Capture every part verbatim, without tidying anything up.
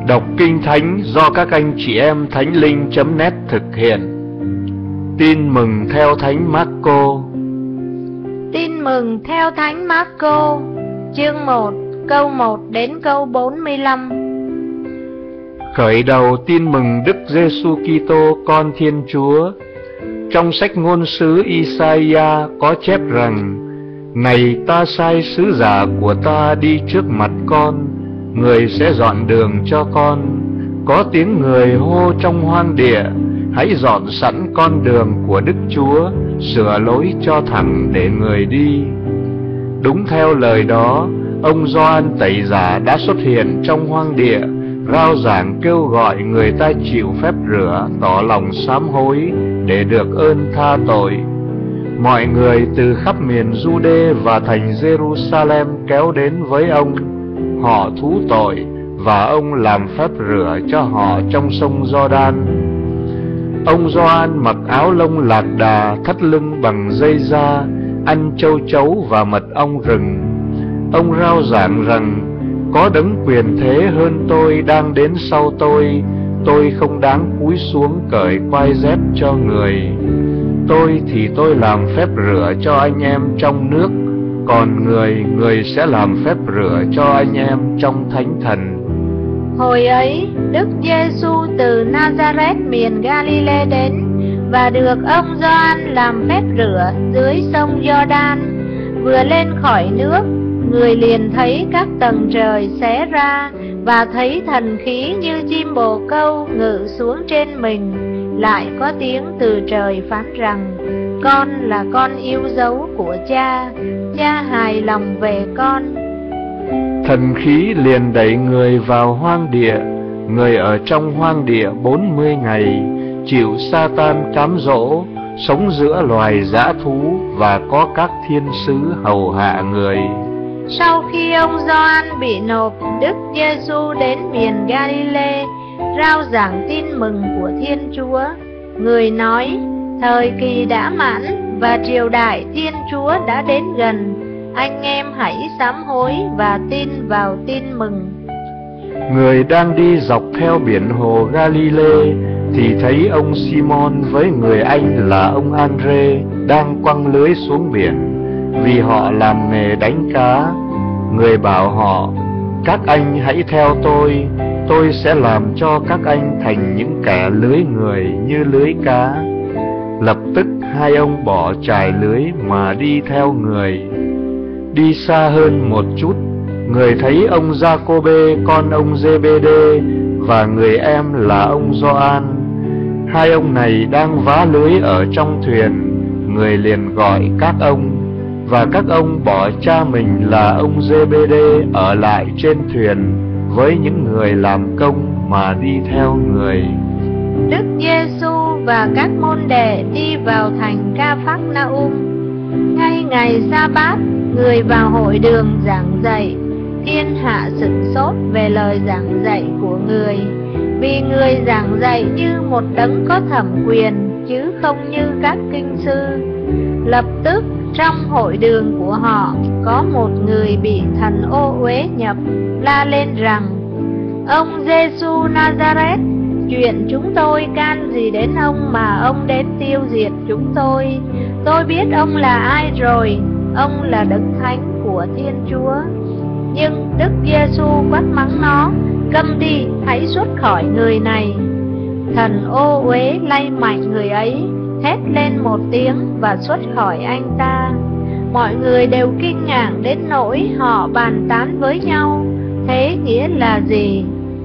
Đọc Kinh Thánh do các anh chị em thánh linh chấm net thực hiện. Tin mừng theo Thánh Marco. Tin mừng theo Thánh Marco, chương một, câu một đến câu bốn mươi lăm. Khởi đầu tin mừng Đức Giêsu Kitô con Thiên Chúa. Trong sách ngôn sứ Isaiah có chép rằng: Này, ta sai sứ giả của ta đi trước mặt con, người sẽ dọn đường cho con. Có tiếng người hô trong hoang địa: Hãy dọn sẵn con đường của Đức Chúa, sửa lối cho thẳng để người đi. Đúng theo lời đó, ông Gioan Tẩy Giả đã xuất hiện trong hoang địa, rao giảng kêu gọi người ta chịu phép rửa, tỏ lòng sám hối để được ơn tha tội. Mọi người từ khắp miền Giu-đê và thành Giê-ru-sa-lem kéo đến với ông. Họ thú tội và ông làm phép rửa cho họ trong sông Giođan. Ông Gioan mặc áo lông lạc đà, thắt lưng bằng dây da, ăn châu chấu và mật ong rừng. Ông rao giảng rằng: Có đấng quyền thế hơn tôi đang đến sau tôi, tôi không đáng cúi xuống cởi quai dép cho người. Tôi thì tôi làm phép rửa cho anh em trong nước, còn người, người sẽ làm phép rửa cho anh em trong thánh thần. Hồi ấy, Đức Giêsu từ Nazareth miền Galilee đến, và được ông Gioan làm phép rửa dưới sông Giođan. Vừa lên khỏi nước, người liền thấy các tầng trời xé ra, và thấy thần khí như chim bồ câu ngự xuống trên mình. Lại có tiếng từ trời phán rằng: Con là con yêu dấu của Cha, Cha hài lòng về con. Thần khí liền đẩy người vào hoang địa. Người ở trong hoang địa bốn mươi ngày, chịu Sa-tan cám dỗ, sống giữa loài dã thú, và có các thiên sứ hầu hạ người. Sau khi ông Gioan bị nộp, Đức Giêsu đến miền Galilee, rao giảng tin mừng của Thiên Chúa. Người nói: Thời kỳ đã mãn và triều đại Thiên Chúa đã đến gần. Anh em hãy sám hối và tin vào tin mừng. Người đang đi dọc theo biển hồ Galilee thì thấy ông Simon với người anh là ông Andre đang quăng lưới xuống biển, vì họ làm nghề đánh cá. Người bảo họ: Các anh hãy theo tôi, tôi sẽ làm cho các anh thành những kẻ lưới người như lưới cá. Lập tức hai ông bỏ chài lưới mà đi theo người. Đi xa hơn một chút, người thấy ông Gia-cô-bê con ông Giê-bê-đê và người em là ông Gioan. Hai ông này đang vá lưới ở trong thuyền. Người liền gọi các ông, và các ông bỏ cha mình là ông Giê-bê-đê ở lại trên thuyền với những người làm công mà đi theo người. Đức Giêsu và các môn đệ đi vào thành Ca-phác-na-um. Ngay ngày Sa-bát, người vào hội đường giảng dạy. Thiên hạ sửng sốt về lời giảng dạy của người, vì người giảng dạy như một đấng có thẩm quyền, chứ không như các kinh sư. Lập tức trong hội đường của họ có một người bị thần ô uế nhập, la lên rằng: Ông Giêsu Nazareth, chuyện chúng tôi can gì đến ông mà ông đến tiêu diệt chúng tôi? Tôi biết ông là ai rồi, ông là Đấng Thánh của Thiên Chúa. Nhưng Đức Giêsu quát mắng nó: Câm đi, hãy xuất khỏi người này. Thần ô uế lay mạnh người ấy, hét lên một tiếng và xuất khỏi anh ta. Mọi người đều kinh ngạc đến nỗi họ bàn tán với nhau: Thế nghĩa là gì?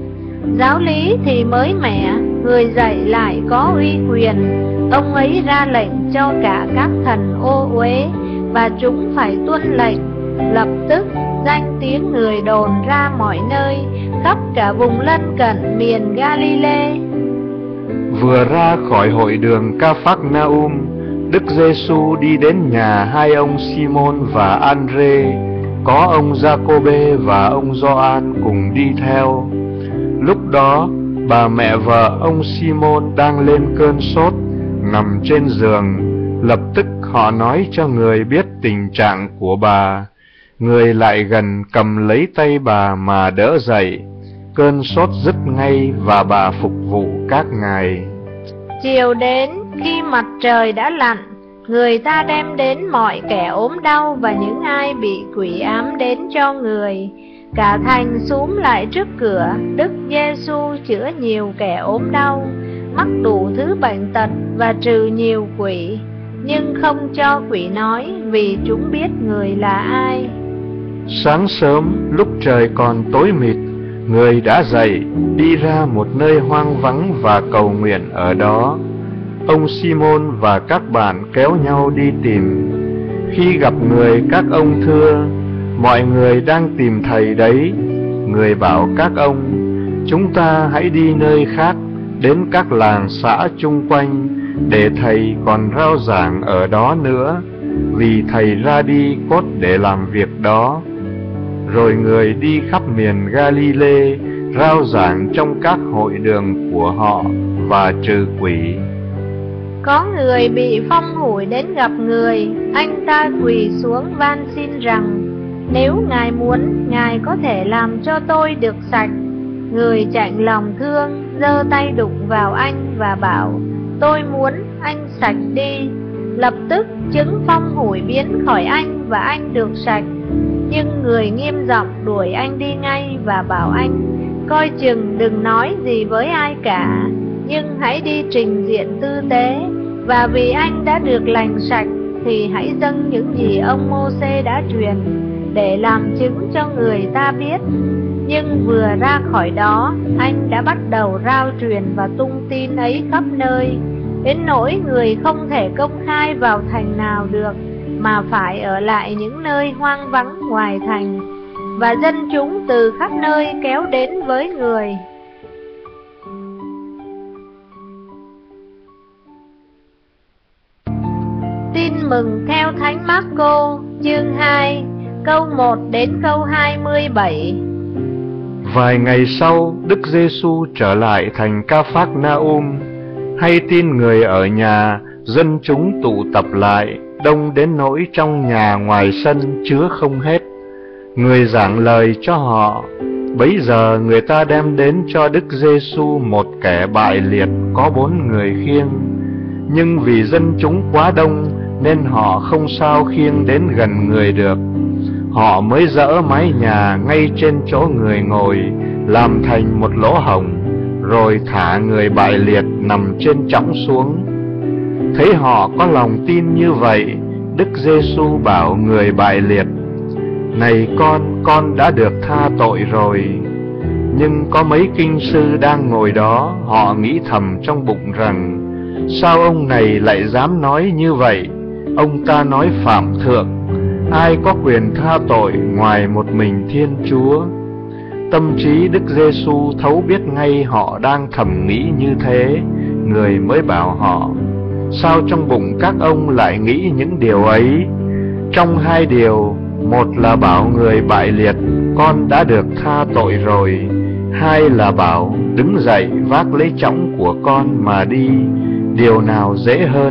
Giáo lý thì mới mẻ, người dạy lại có uy quyền. Ông ấy ra lệnh cho cả các thần ô uế, và chúng phải tuân lệnh. Lập tức danh tiếng người đồn ra mọi nơi, khắp cả vùng lân cận miền Galilee. Vừa ra khỏi hội đường Ca-phác-na-um, Đức Giêsu đi đến nhà hai ông Simon và Andre. Có ông Gia-cô-bê và ông Gioan cùng đi theo. Lúc đó, bà mẹ vợ ông Simon đang lên cơn sốt, nằm trên giường. Lập tức họ nói cho người biết tình trạng của bà. Người lại gần cầm lấy tay bà mà đỡ dậy. cơn sốt dứt ngay và bà phục vụ các ngài. Chiều đến, khi mặt trời đã lặn, người ta đem đến mọi kẻ ốm đau và những ai bị quỷ ám đến cho người. Cả thành xúm lại trước cửa, Đức Giêsu chữa nhiều kẻ ốm đau, mắc đủ thứ bệnh tật và trừ nhiều quỷ, nhưng không cho quỷ nói, vì chúng biết người là ai. Sáng sớm, lúc trời còn tối mịt, người đã dậy, đi ra một nơi hoang vắng và cầu nguyện ở đó. Ông Simon và các bạn kéo nhau đi tìm. Khi gặp người, các ông thưa: mọi người đang tìm thầy đấy. Người bảo các ông: chúng ta hãy đi nơi khác, đến các làng xã chung quanh, để thầy còn rao giảng ở đó nữa, vì thầy ra đi cốt để làm việc đó. Rồi người đi khắp miền Galilee, rao giảng trong các hội đường của họ và trừ quỷ. Có người bị phong hủi đến gặp người, anh ta quỳ xuống van xin rằng: nếu Ngài muốn, Ngài có thể làm cho tôi được sạch. Người chạnh lòng thương, giơ tay đụng vào anh và bảo: tôi muốn, anh sạch đi. Lập tức chứng phong hủi biến khỏi anh và anh được sạch. Nhưng người nghiêm giọng đuổi anh đi ngay và bảo anh: coi chừng đừng nói gì với ai cả, nhưng hãy đi trình diện tư tế, và vì anh đã được lành sạch thì hãy dâng những gì ông Mô-sê đã truyền, để làm chứng cho người ta biết. Nhưng vừa ra khỏi đó, anh đã bắt đầu rao truyền và tung tin ấy khắp nơi, đến nỗi người không thể công khai vào thành nào được, mà phải ở lại những nơi hoang vắng ngoài thành, và dân chúng từ khắp nơi kéo đến với người. Tin mừng theo Thánh Mác-cô, chương hai, câu một đến câu hai mươi bảy. Vài ngày sau, Đức Giêsu trở lại thành Ca-phác-na-um. Hay tin người ở nhà, dân chúng tụ tập lại, đông đến nỗi trong nhà ngoài sân chứa không hết. Người giảng lời cho họ. Bấy giờ người ta đem đến cho Đức Giêsu một kẻ bại liệt có bốn người khiêng. Nhưng vì dân chúng quá đông nên họ không sao khiêng đến gần người được. Họ mới dỡ mái nhà ngay trên chỗ người ngồi, làm thành một lỗ hổng, rồi thả người bại liệt nằm trên chõng xuống. Thấy họ có lòng tin như vậy, Đức Giêsu bảo người bại liệt: này con, con đã được tha tội rồi. Nhưng có mấy kinh sư đang ngồi đó, họ nghĩ thầm trong bụng rằng: sao ông này lại dám nói như vậy? Ông ta nói phạm thượng, ai có quyền tha tội ngoài một mình Thiên Chúa? Tâm trí Đức Giêsu thấu biết ngay họ đang thầm nghĩ như thế. Người mới bảo họ: sao trong bụng các ông lại nghĩ những điều ấy? Trong hai điều, một là bảo người bại liệt: con đã được tha tội rồi. Hai là bảo: đứng dậy vác lấy chõng của con mà đi. Điều nào dễ hơn?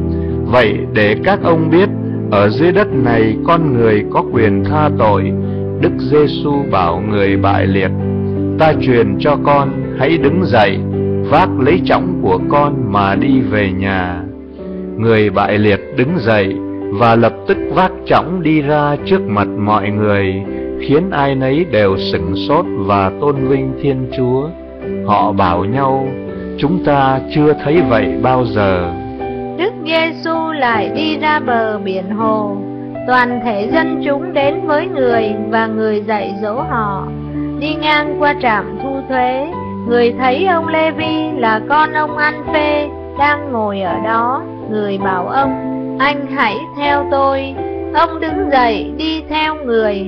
Vậy để các ông biết, ở dưới đất này con người có quyền tha tội, Đức Giêsu bảo người bại liệt: ta truyền cho con, hãy đứng dậy, vác lấy chõng của con mà đi về nhà. Người bại liệt đứng dậy và lập tức vác chõng đi ra trước mặt mọi người, khiến ai nấy đều sửng sốt và tôn vinh Thiên Chúa. Họ bảo nhau: chúng ta chưa thấy vậy bao giờ. Đức Giêsu lại đi ra bờ biển hồ. Toàn thể dân chúng đến với người, và người dạy dỗ họ. Đi ngang qua trạm thu thuế, người thấy ông Lê-vi là con ông An-phê đang ngồi ở đó. Người bảo ông: anh hãy theo tôi. Ông đứng dậy đi theo người.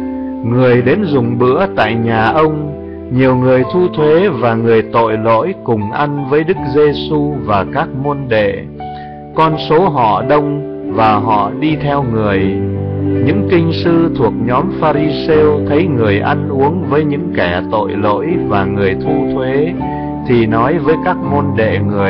Người đến dùng bữa tại nhà ông. Nhiều người thu thuế và người tội lỗi cùng ăn với Đức Giêsu và các môn đệ. Con số họ đông và họ đi theo người. Những kinh sư thuộc nhóm Pha-ri-sêu thấy người ăn uống với những kẻ tội lỗi và người thu thuế, thì nói với các môn đệ người: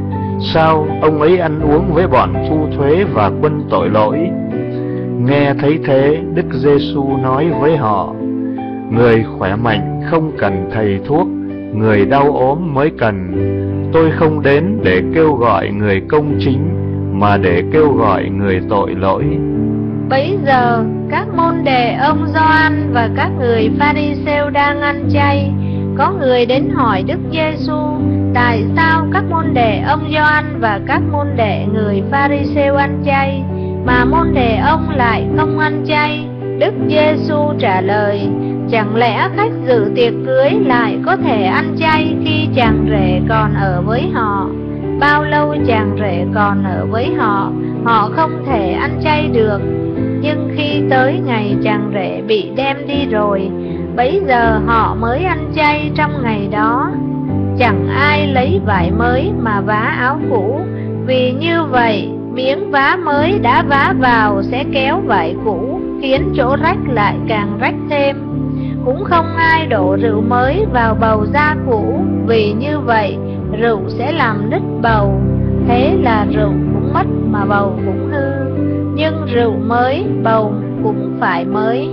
sao ông ấy ăn uống với bọn thu thuế và quân tội lỗi? Nghe thấy thế, Đức Giêsu nói với họ: người khỏe mạnh không cần thầy thuốc, người đau ốm mới cần. Tôi không đến để kêu gọi người công chính, mà để kêu gọi người tội lỗi. Bấy giờ các môn đệ ông Gioan và các người Pha-ri-sêu đang ăn chay. Có người đến hỏi Đức Giê-xu, tại sao các môn đệ ông Gioan và các môn đệ người Pha-ri-sêu ăn chay, mà môn đệ ông lại không ăn chay? Đức Giê-xu trả lời, chẳng lẽ khách dự tiệc cưới lại có thể ăn chay khi chàng rể còn ở với họ? Bao lâu chàng rể còn ở với họ, họ không thể ăn chay được. Nhưng khi tới ngày chàng rể bị đem đi rồi, bấy giờ họ mới ăn chay trong ngày đó. Chẳng ai lấy vải mới mà vá áo cũ, vì như vậy miếng vá mới đã vá vào sẽ kéo vải cũ, khiến chỗ rách lại càng rách thêm. Cũng không ai đổ rượu mới vào bầu da cũ, vì như vậy rượu sẽ làm nứt bầu. Thế là rượu cũng mất mà bầu cũng hư. Nhưng rượu mới, bầu cũng phải mới.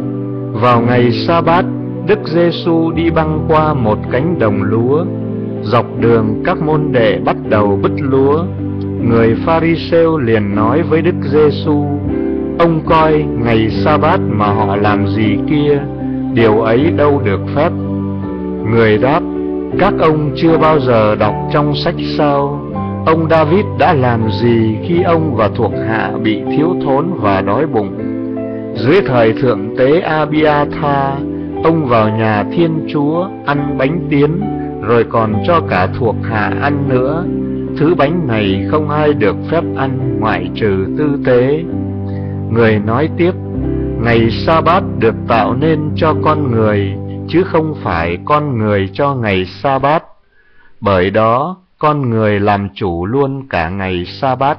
Vào ngày Sa-bát, Đức Giê-xu đi băng qua một cánh đồng lúa. Dọc đường các môn đệ bắt đầu bứt lúa. Người Pha-ri-sêu liền nói với Đức Giê-xu, ông coi ngày Sa-bát mà họ làm gì kia, điều ấy đâu được phép. Người đáp, các ông chưa bao giờ đọc trong sách sao? Ông David đã làm gì khi ông và thuộc hạ bị thiếu thốn và đói bụng? Dưới thời thượng tế Abiatha, ông vào nhà Thiên Chúa ăn bánh tiến, rồi còn cho cả thuộc hạ ăn nữa. Thứ bánh này không ai được phép ăn ngoại trừ tư tế. Người nói tiếp, ngày Sa-bát được tạo nên cho con người, chứ không phải con người cho ngày Sa-bát. Bởi đó, con người làm chủ luôn cả ngày Sa-bát.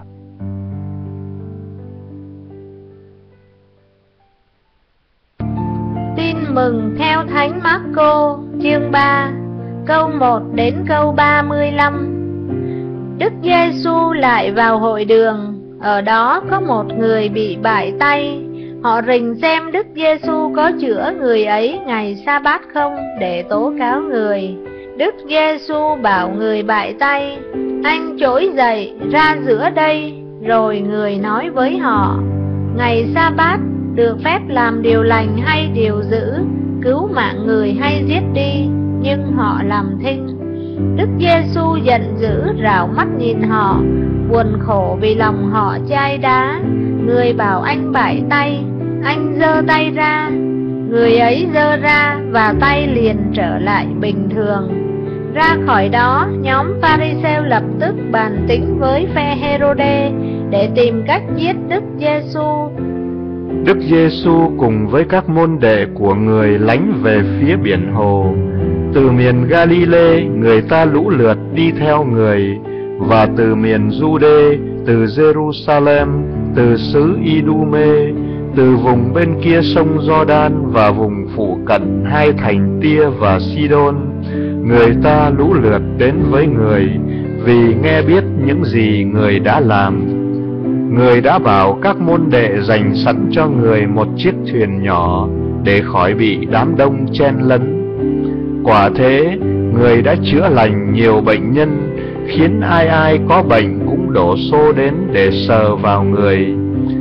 Tin mừng theo Thánh Mác-cô, chương ba, câu một đến câu ba mươi lăm. Đức Giê-xu lại vào hội đường, ở đó có một người bị bại tay. Họ rình xem Đức Giê-xu có chữa người ấy ngày Sa-bát không, để tố cáo người. Đức Giê-xu bảo người bại tay, anh trỗi dậy ra giữa đây. Rồi người nói với họ, ngày Sa-bát được phép làm điều lành hay điều dữ, cứu mạng người hay giết đi? Nhưng họ làm thinh. Đức Giê-xu giận dữ rảo mắt nhìn họ, buồn khổ vì lòng họ chai đá. Người bảo anh bại tay, anh giơ tay ra. Người ấy giơ ra và tay liền trở lại bình thường. Ra khỏi đó, nhóm Pha-ri-sêu lập tức bàn tính với phe Hê-rô-đê để tìm cách giết Đức Giê-xu. Đức Giê-xu cùng với các môn đệ của người lánh về phía biển hồ. Từ miền Ga-li-lê, người ta lũ lượt đi theo người, và từ miền Giu-đê, từ Giê-ru-sa-lem, từ xứ I-đu-mê, từ vùng bên kia sông Gio-đan và vùng phụ cận hai thành Tia và Si-đôn, người ta lũ lượt đến với người, vì nghe biết những gì người đã làm. Người đã bảo các môn đệ dành sẵn cho người một chiếc thuyền nhỏ, để khỏi bị đám đông chen lấn. Quả thế, người đã chữa lành nhiều bệnh nhân, khiến ai ai có bệnh cũng đổ xô đến để sờ vào người.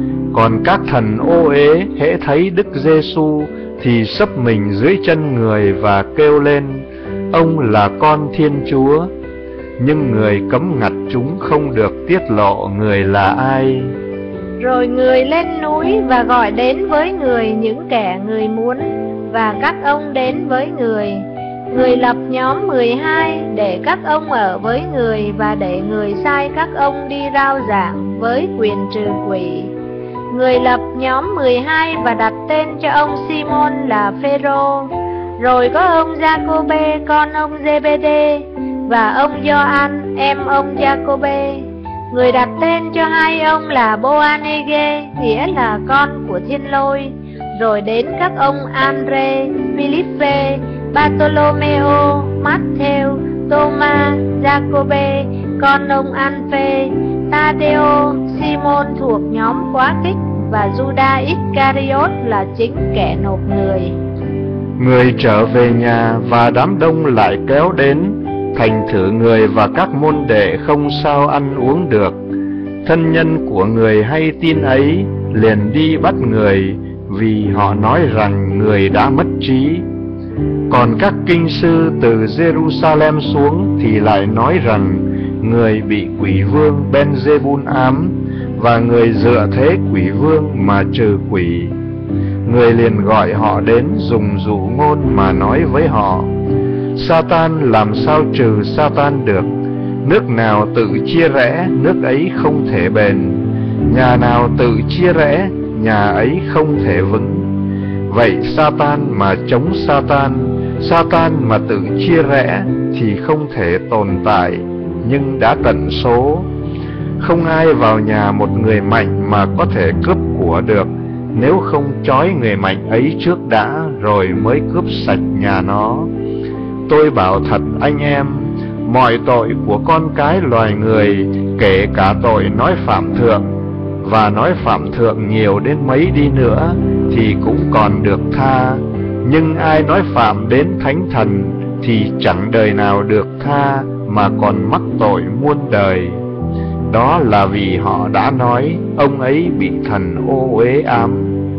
Còn các thần ô uế hễ thấy Đức Giê-xu thì xấp mình dưới chân người và kêu lên, ông là con Thiên Chúa. Nhưng người cấm ngặt chúng không được tiết lộ người là ai. Rồi người lên núi và gọi đến với người những kẻ người muốn, và các ông đến với người. Người lập nhóm mười hai để các ông ở với người, và để người sai các ông đi rao giảng với quyền trừ quỷ. Người lập nhóm mười hai và đặt tên cho ông Simon là Phêrô. Rồi có ông Gia-cô-bê con ông Giê-bê-đê, và ông Gioan em ông Gia-cô-bê. Người đặt tên cho hai ông là Bô-a-nê-ghê, nghĩa là con của Thiên Lôi. Rồi đến các ông An-rê, Phi-líp-pê, Ba-tô-lô-mê-ô, Mát-thêu, Tô-ma, Gia-cô-bê con ông An-phê, Ta-đê-ô, Simon thuộc nhóm quá khích, và Giu-đa Ích-ca-ri-ốt là chính kẻ nộp người. Người trở về nhà và đám đông lại kéo đến, thành thử người và các môn đệ không sao ăn uống được. Thân nhân của người hay tin ấy liền đi bắt người, vì họ nói rằng người đã mất trí. Còn các kinh sư từ Jerusalem xuống thì lại nói rằng người bị quỷ vương Ben-zebul ám, và người dựa thế quỷ vương mà trừ quỷ. Người liền gọi họ đến dùng dụ ngôn mà nói với họ: Sa-tan làm sao trừ Sa-tan được? Nước nào tự chia rẽ, nước ấy không thể bền. Nhà nào tự chia rẽ, nhà ấy không thể vững. Vậy Sa-tan mà chống Sa-tan, Sa-tan mà tự chia rẽ thì không thể tồn tại, nhưng đã tận số. Không ai vào nhà một người mạnh mà có thể cướp của được, nếu không trói người mạnh ấy trước đã, rồi mới cướp sạch nhà nó. Tôi bảo thật anh em, mọi tội của con cái loài người, kể cả tội nói phạm thượng, và nói phạm thượng nhiều đến mấy đi nữa, thì cũng còn được tha. Nhưng ai nói phạm đến thánh thần, thì chẳng đời nào được tha, mà còn mắc tội muôn đời. Đó là vì họ đã nói ông ấy bị thần ô uế ám.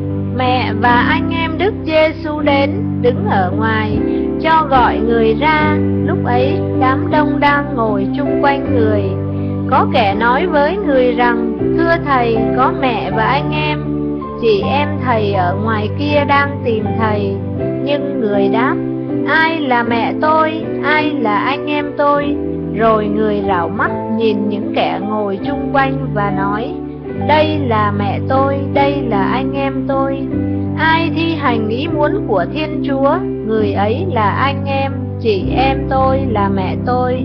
Mẹ và anh em Đức Giêsu đến, đứng ở ngoài, cho gọi người ra. Lúc ấy đám đông đang ngồi chung quanh người. Có kẻ nói với người rằng: Thưa thầy, có mẹ và anh em, chị em thầy ở ngoài kia đang tìm thầy. Nhưng người đáp: Ai là mẹ tôi, ai là anh em tôi? Rồi người rảo mắt nhìn những kẻ ngồi chung quanh và nói: Đây là mẹ tôi, đây là anh em tôi. Ai thi hành ý muốn của Thiên Chúa, người ấy là anh em, chị em tôi, là mẹ tôi.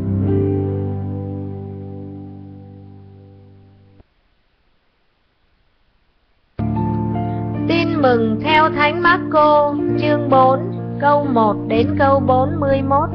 Tin mừng theo Thánh Mác-cô, chương bốn, câu một đến câu bốn mươi mốt.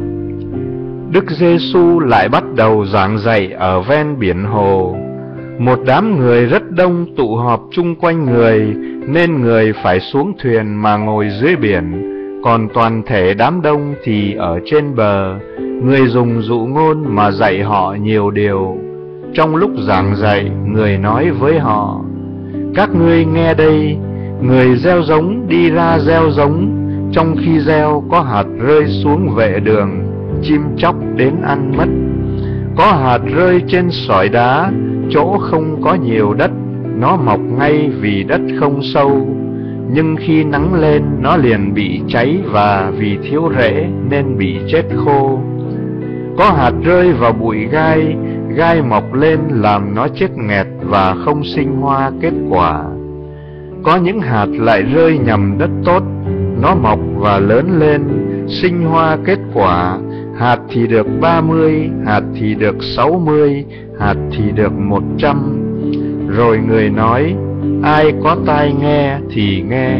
Đức Giêsu lại bắt đầu giảng dạy ở ven biển hồ. Một đám người rất đông tụ họp chung quanh người, nên người phải xuống thuyền mà ngồi dưới biển, còn toàn thể đám đông thì ở trên bờ. Người dùng dụ ngôn mà dạy họ nhiều điều. Trong lúc giảng dạy, người nói với họ: Các ngươi nghe đây, người gieo giống đi ra gieo giống, trong khi gieo có hạt rơi xuống vệ đường, chim chóc đến ăn mất. Có hạt rơi trên sỏi đá, chỗ không có nhiều đất, nó mọc ngay vì đất không sâu. Nhưng khi nắng lên, nó liền bị cháy, và vì thiếu rễ nên bị chết khô. Có hạt rơi vào bụi gai, gai mọc lên làm nó chết nghẹt và không sinh hoa kết quả. Có những hạt lại rơi nhằm đất tốt, nó mọc và lớn lên, sinh hoa kết quả. Hạt thì được ba mươi, hạt thì được sáu mươi, hạt thì được một trăm. Rồi người nói: Ai có tai nghe thì nghe.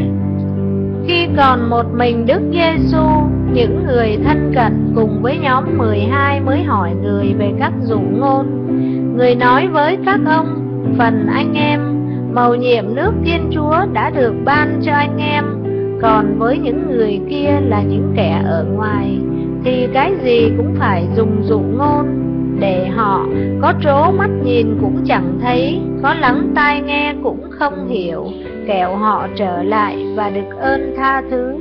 Khi còn một mình Đức Giêsu, những người thân cận cùng với nhóm mười hai mới hỏi người về các dụ ngôn. Người nói với các ông: Phần anh em, mầu nhiệm nước Thiên Chúa đã được ban cho anh em, còn với những người kia là những kẻ ở ngoài, thì cái gì cũng phải dùng dụ ngôn, để họ có trố mắt nhìn cũng chẳng thấy, có lắng tai nghe cũng không hiểu, kẻo họ trở lại và được ơn tha thứ.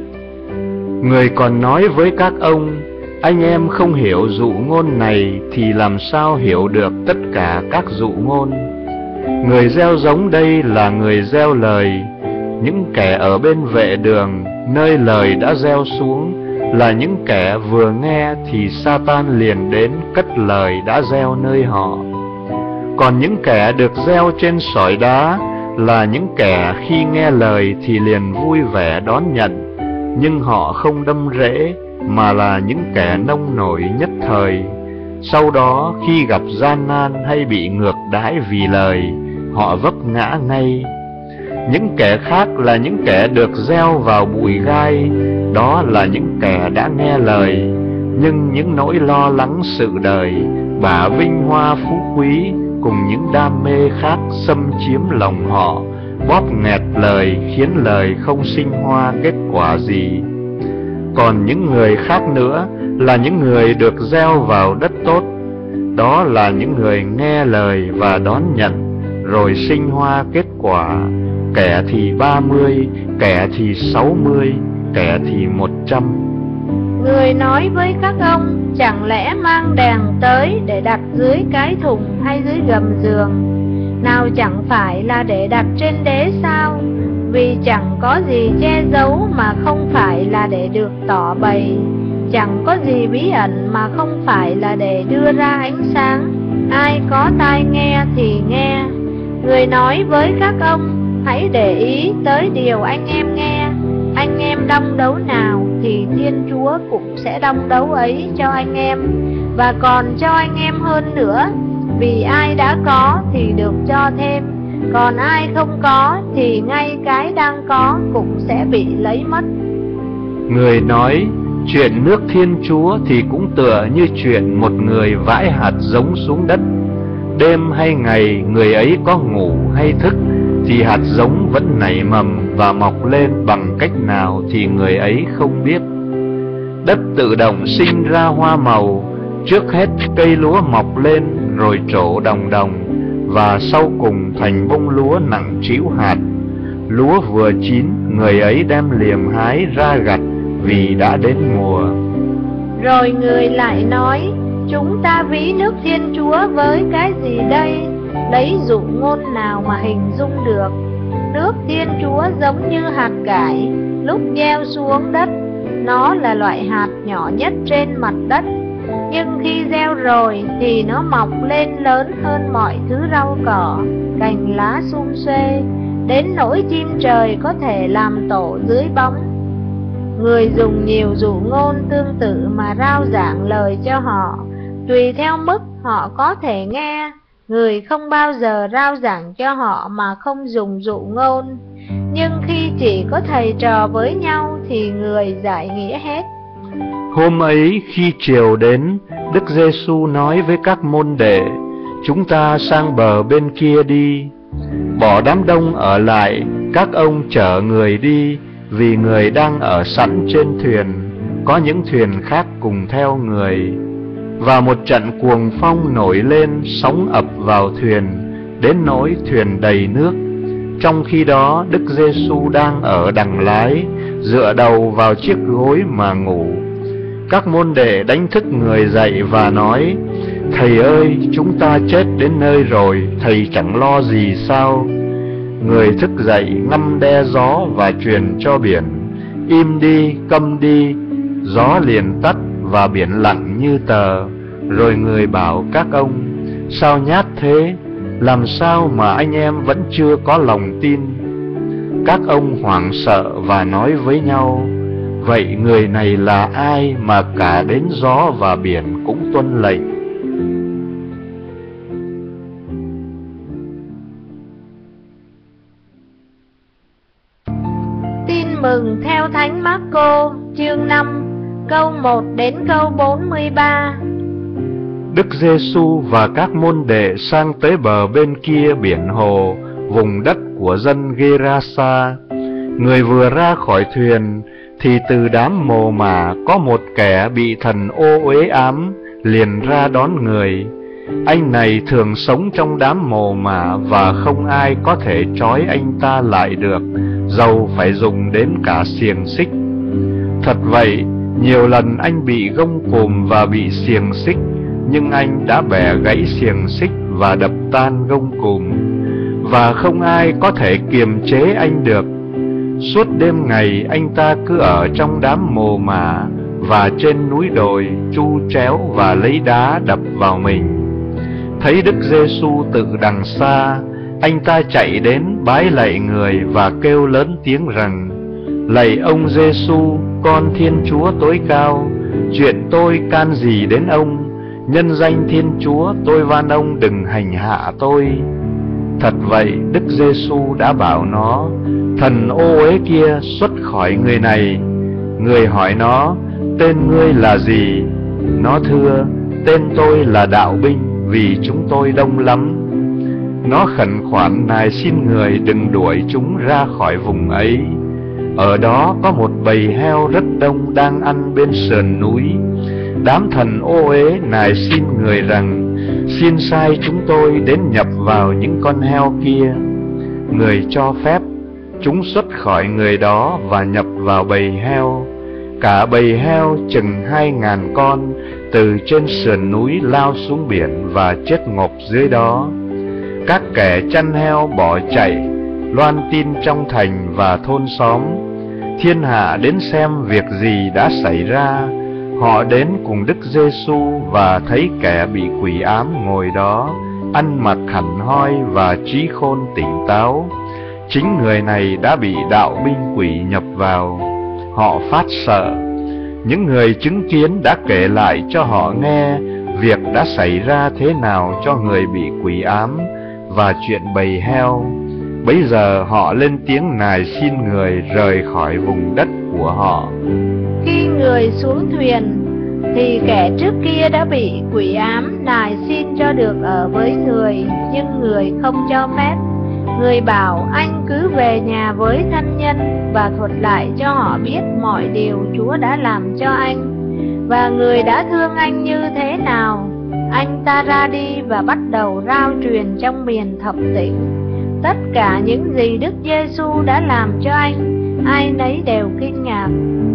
Người còn nói với các ông: Anh em không hiểu dụ ngôn này, thì làm sao hiểu được tất cả các dụ ngôn? Người gieo giống đây là người gieo lời. Những kẻ ở bên vệ đường, nơi lời đã gieo xuống, là những kẻ vừa nghe thì Sa-tan liền đến cất lời đã gieo nơi họ. Còn những kẻ được gieo trên sỏi đá là những kẻ khi nghe lời thì liền vui vẻ đón nhận, nhưng họ không đâm rễ, mà là những kẻ nông nổi nhất thời. Sau đó khi gặp gian nan hay bị ngược đãi vì lời, họ vấp ngã ngay. Những kẻ khác là những kẻ được gieo vào bụi gai, đó là những kẻ đã nghe lời, nhưng những nỗi lo lắng sự đời, bả vinh hoa phú quý cùng những đam mê khác xâm chiếm lòng họ, bóp nghẹt lời khiến lời không sinh hoa kết quả gì. Còn những người khác nữa là những người được gieo vào đất tốt. Đó là những người nghe lời và đón nhận, rồi sinh hoa kết quả, kẻ thì ba mươi, kẻ thì sáu mươi, kẻ thì một trăm. Người nói với các ông, chẳng lẽ mang đèn tới để đặt dưới cái thùng hay dưới gầm giường? Nào chẳng phải là để đặt trên đế sao? Vì chẳng có gì che giấu mà không phải là để được tỏ bày, chẳng có gì bí ẩn mà không phải là để đưa ra ánh sáng. Ai có tai nghe thì nghe. Người nói với các ông, hãy để ý tới điều anh em nghe. Anh em đong đấu nào thì Thiên Chúa cũng sẽ đong đấu ấy cho anh em, và còn cho anh em hơn nữa. Vì ai đã có thì được cho thêm, còn ai không có thì ngay cái đang có cũng sẽ bị lấy mất. Người nói, chuyện nước Thiên Chúa thì cũng tựa như chuyện một người vãi hạt giống xuống đất. Đêm hay ngày người ấy có ngủ hay thức thì hạt giống vẫn nảy mầm và mọc lên bằng cách nào thì người ấy không biết. Đất tự động sinh ra hoa màu, trước hết cây lúa mọc lên rồi trổ đồng đồng, và sau cùng thành bông lúa nặng trĩu hạt. Lúa vừa chín, người ấy đem liềm hái ra gặt vì đã đến mùa. Rồi người lại nói, chúng ta ví nước Thiên Chúa với cái gì đây? Lấy dụ ngôn nào mà hình dung được? Nước Thiên Chúa giống như hạt cải, lúc gieo xuống đất, nó là loại hạt nhỏ nhất trên mặt đất. Nhưng khi gieo rồi thì nó mọc lên lớn hơn mọi thứ rau cỏ, cành lá sum xuê, đến nỗi chim trời có thể làm tổ dưới bóng. Người dùng nhiều dụ ngôn tương tự mà rao giảng lời cho họ, tùy theo mức họ có thể nghe. Người không bao giờ rao giảng cho họ mà không dùng dụ ngôn. Nhưng khi chỉ có thầy trò với nhau thì người giải nghĩa hết. Hôm ấy khi chiều đến, Đức Giêsu nói với các môn đệ, chúng ta sang bờ bên kia đi. Bỏ đám đông ở lại, các ông chở người đi, vì người đang ở sẵn trên thuyền, có những thuyền khác cùng theo người. Và một trận cuồng phong nổi lên, sóng ập vào thuyền, đến nỗi thuyền đầy nước. Trong khi đó, Đức Giêsu đang ở đằng lái, dựa đầu vào chiếc gối mà ngủ. Các môn đệ đánh thức người dậy và nói, Thầy ơi, chúng ta chết đến nơi rồi, Thầy chẳng lo gì sao? Người thức dậy ngâm đe gió và truyền cho biển, im đi, câm đi. Gió liền tắt và biển lặng như tờ. Rồi người bảo các ông, sao nhát thế? Làm sao mà anh em vẫn chưa có lòng tin? Các ông hoảng sợ và nói với nhau, vậy người này là ai mà cả đến gió và biển cũng tuân lệnh? Tin mừng theo Thánh Mác-cô, chương năm, câu một đến câu bốn mươi ba. Đức Giêsu và các môn đệ sang tới bờ bên kia biển hồ, vùng đất của dân Gê-ra-sa. Người vừa ra khỏi thuyền thì từ đám mồ mả có một kẻ bị thần ô uế ám liền ra đón người. Anh này thường sống trong đám mồ mả và không ai có thể trói anh ta lại được, dầu phải dùng đến cả xiềng xích. Thật vậy, nhiều lần anh bị gông cùm và bị xiềng xích, nhưng anh đã bẻ gãy xiềng xích và đập tan gông cùm, và không ai có thể kiềm chế anh được. Suốt đêm ngày anh ta cứ ở trong đám mồ mả và trên núi đồi chu chéo và lấy đá đập vào mình. Thấy Đức Giêsu từ đằng xa, anh ta chạy đến bái lạy người và kêu lớn tiếng rằng, lạy ông Giêsu, con Thiên Chúa tối cao, chuyện tôi can gì đến ông? Nhân danh Thiên Chúa tôi van ông đừng hành hạ tôi. Thật vậy, Đức Giêsu đã bảo nó, thần ô uế kia xuất khỏi người này. Người hỏi nó, tên ngươi là gì? Nó thưa, tên tôi là Đạo Binh, vì chúng tôi đông lắm. Nó khẩn khoản nài xin người đừng đuổi chúng ra khỏi vùng ấy. Ở đó có một bầy heo rất đông đang ăn bên sườn núi. Đám thần ô uế nài xin người rằng: xin sai chúng tôi đến nhập vào những con heo kia. Người cho phép, chúng xuất khỏi người đó và nhập vào bầy heo. Cả bầy heo chừng hai ngàn con từ trên sườn núi lao xuống biển và chết ngộp dưới đó. Các kẻ chăn heo bỏ chạy, loan tin trong thành và thôn xóm. Thiên hạ đến xem việc gì đã xảy ra. Họ đến cùng Đức Giêsu và thấy kẻ bị quỷ ám ngồi đó, ăn mặc hẳn hoi và trí khôn tỉnh táo. Chính người này đã bị đạo binh quỷ nhập vào. Họ phát sợ. Những người chứng kiến đã kể lại cho họ nghe việc đã xảy ra thế nào cho người bị quỷ ám và chuyện bầy heo. Bấy giờ họ lên tiếng nài xin người rời khỏi vùng đất của họ. Khi người xuống thuyền thì kẻ trước kia đã bị quỷ ám nài xin cho được ở với người, nhưng người không cho phép. Người bảo anh cứ về nhà với thân nhân và thuật lại cho họ biết mọi điều Chúa đã làm cho anh, và người đã thương anh như thế nào. Anh ta ra đi và bắt đầu rao truyền trong miền thập tỉnh tất cả những gì Đức Giêsu đã làm cho anh. Ai nấy đều kinh ngạc.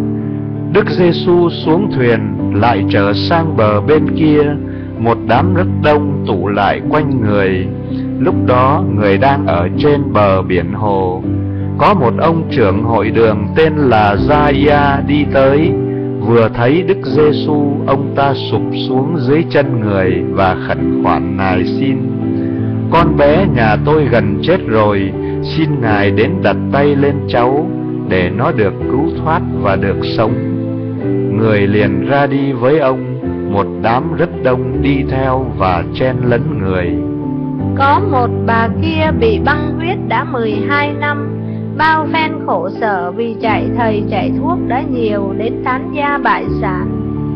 Đức Giêsu xuống thuyền lại trở sang bờ bên kia. Một đám rất đông tụ lại quanh người. Lúc đó người đang ở trên bờ biển hồ. Có một ông trưởng hội đường tên là Gia-ia đi tới. Vừa thấy Đức Giêsu, ông ta sụp xuống dưới chân người và khẩn khoản nài xin: con bé nhà tôi gần chết rồi, xin Ngài đến đặt tay lên cháu để nó được cứu thoát và được sống. Người liền ra đi với ông. Một đám rất đông đi theo và chen lấn người. Có một bà kia bị băng huyết đã mười hai năm, bao phen khổ sở vì chạy thầy chạy thuốc đã nhiều đến tán gia bại sản,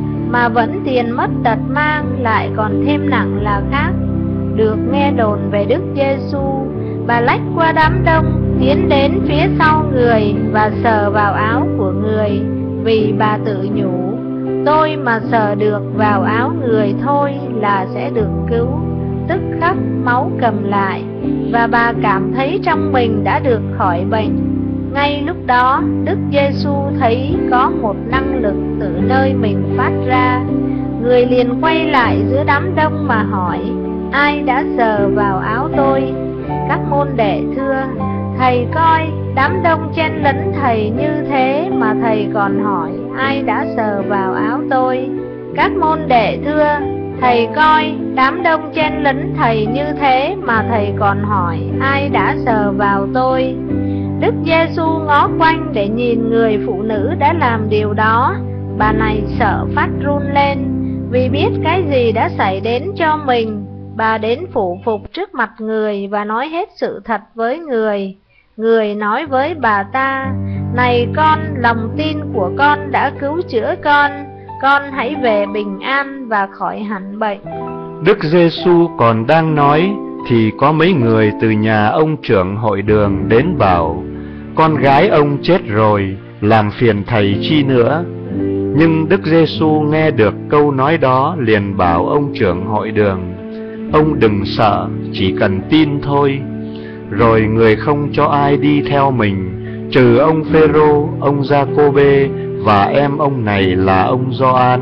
mà vẫn tiền mất tật mang, lại còn thêm nặng là khác. Được nghe đồn về Đức Giêsu, bà lách qua đám đông, tiến đến phía sau người và sờ vào áo của người, vì bà tự nhủ: tôi mà sờ được vào áo người thôi là sẽ được cứu. Tức khắc máu cầm lại, và bà cảm thấy trong mình đã được khỏi bệnh. Ngay lúc đó, Đức Giêsu thấy có một năng lực từ nơi mình phát ra. Người liền quay lại giữa đám đông mà hỏi: ai đã sờ vào áo tôi? Các môn đệ thưa: thầy coi đám đông chen lấn thầy như thế mà thầy còn hỏi ai đã sờ vào áo tôi. Các môn đệ thưa: thầy coi đám đông chen lấn thầy như thế mà thầy còn hỏi ai đã sờ vào tôi. Đức Giêsu ngó quanh để nhìn người phụ nữ đã làm điều đó. Bà này sợ phát run lên, vì biết cái gì đã xảy đến cho mình. Bà đến phủ phục trước mặt người và nói hết sự thật với người. Người nói với bà ta: này con, lòng tin của con đã cứu chữa con, con hãy về bình an và khỏi hẳn bệnh. Đức Giêsu còn đang nói thì có mấy người từ nhà ông trưởng hội đường đến bảo: con gái ông chết rồi, làm phiền thầy chi nữa. Nhưng Đức Giêsu nghe được câu nói đó liền bảo ông trưởng hội đường: ông đừng sợ, chỉ cần tin thôi. Rồi người không cho ai đi theo mình, trừ ông Phêrô, ông Gia-cô-bê và em ông này là ông Gioan.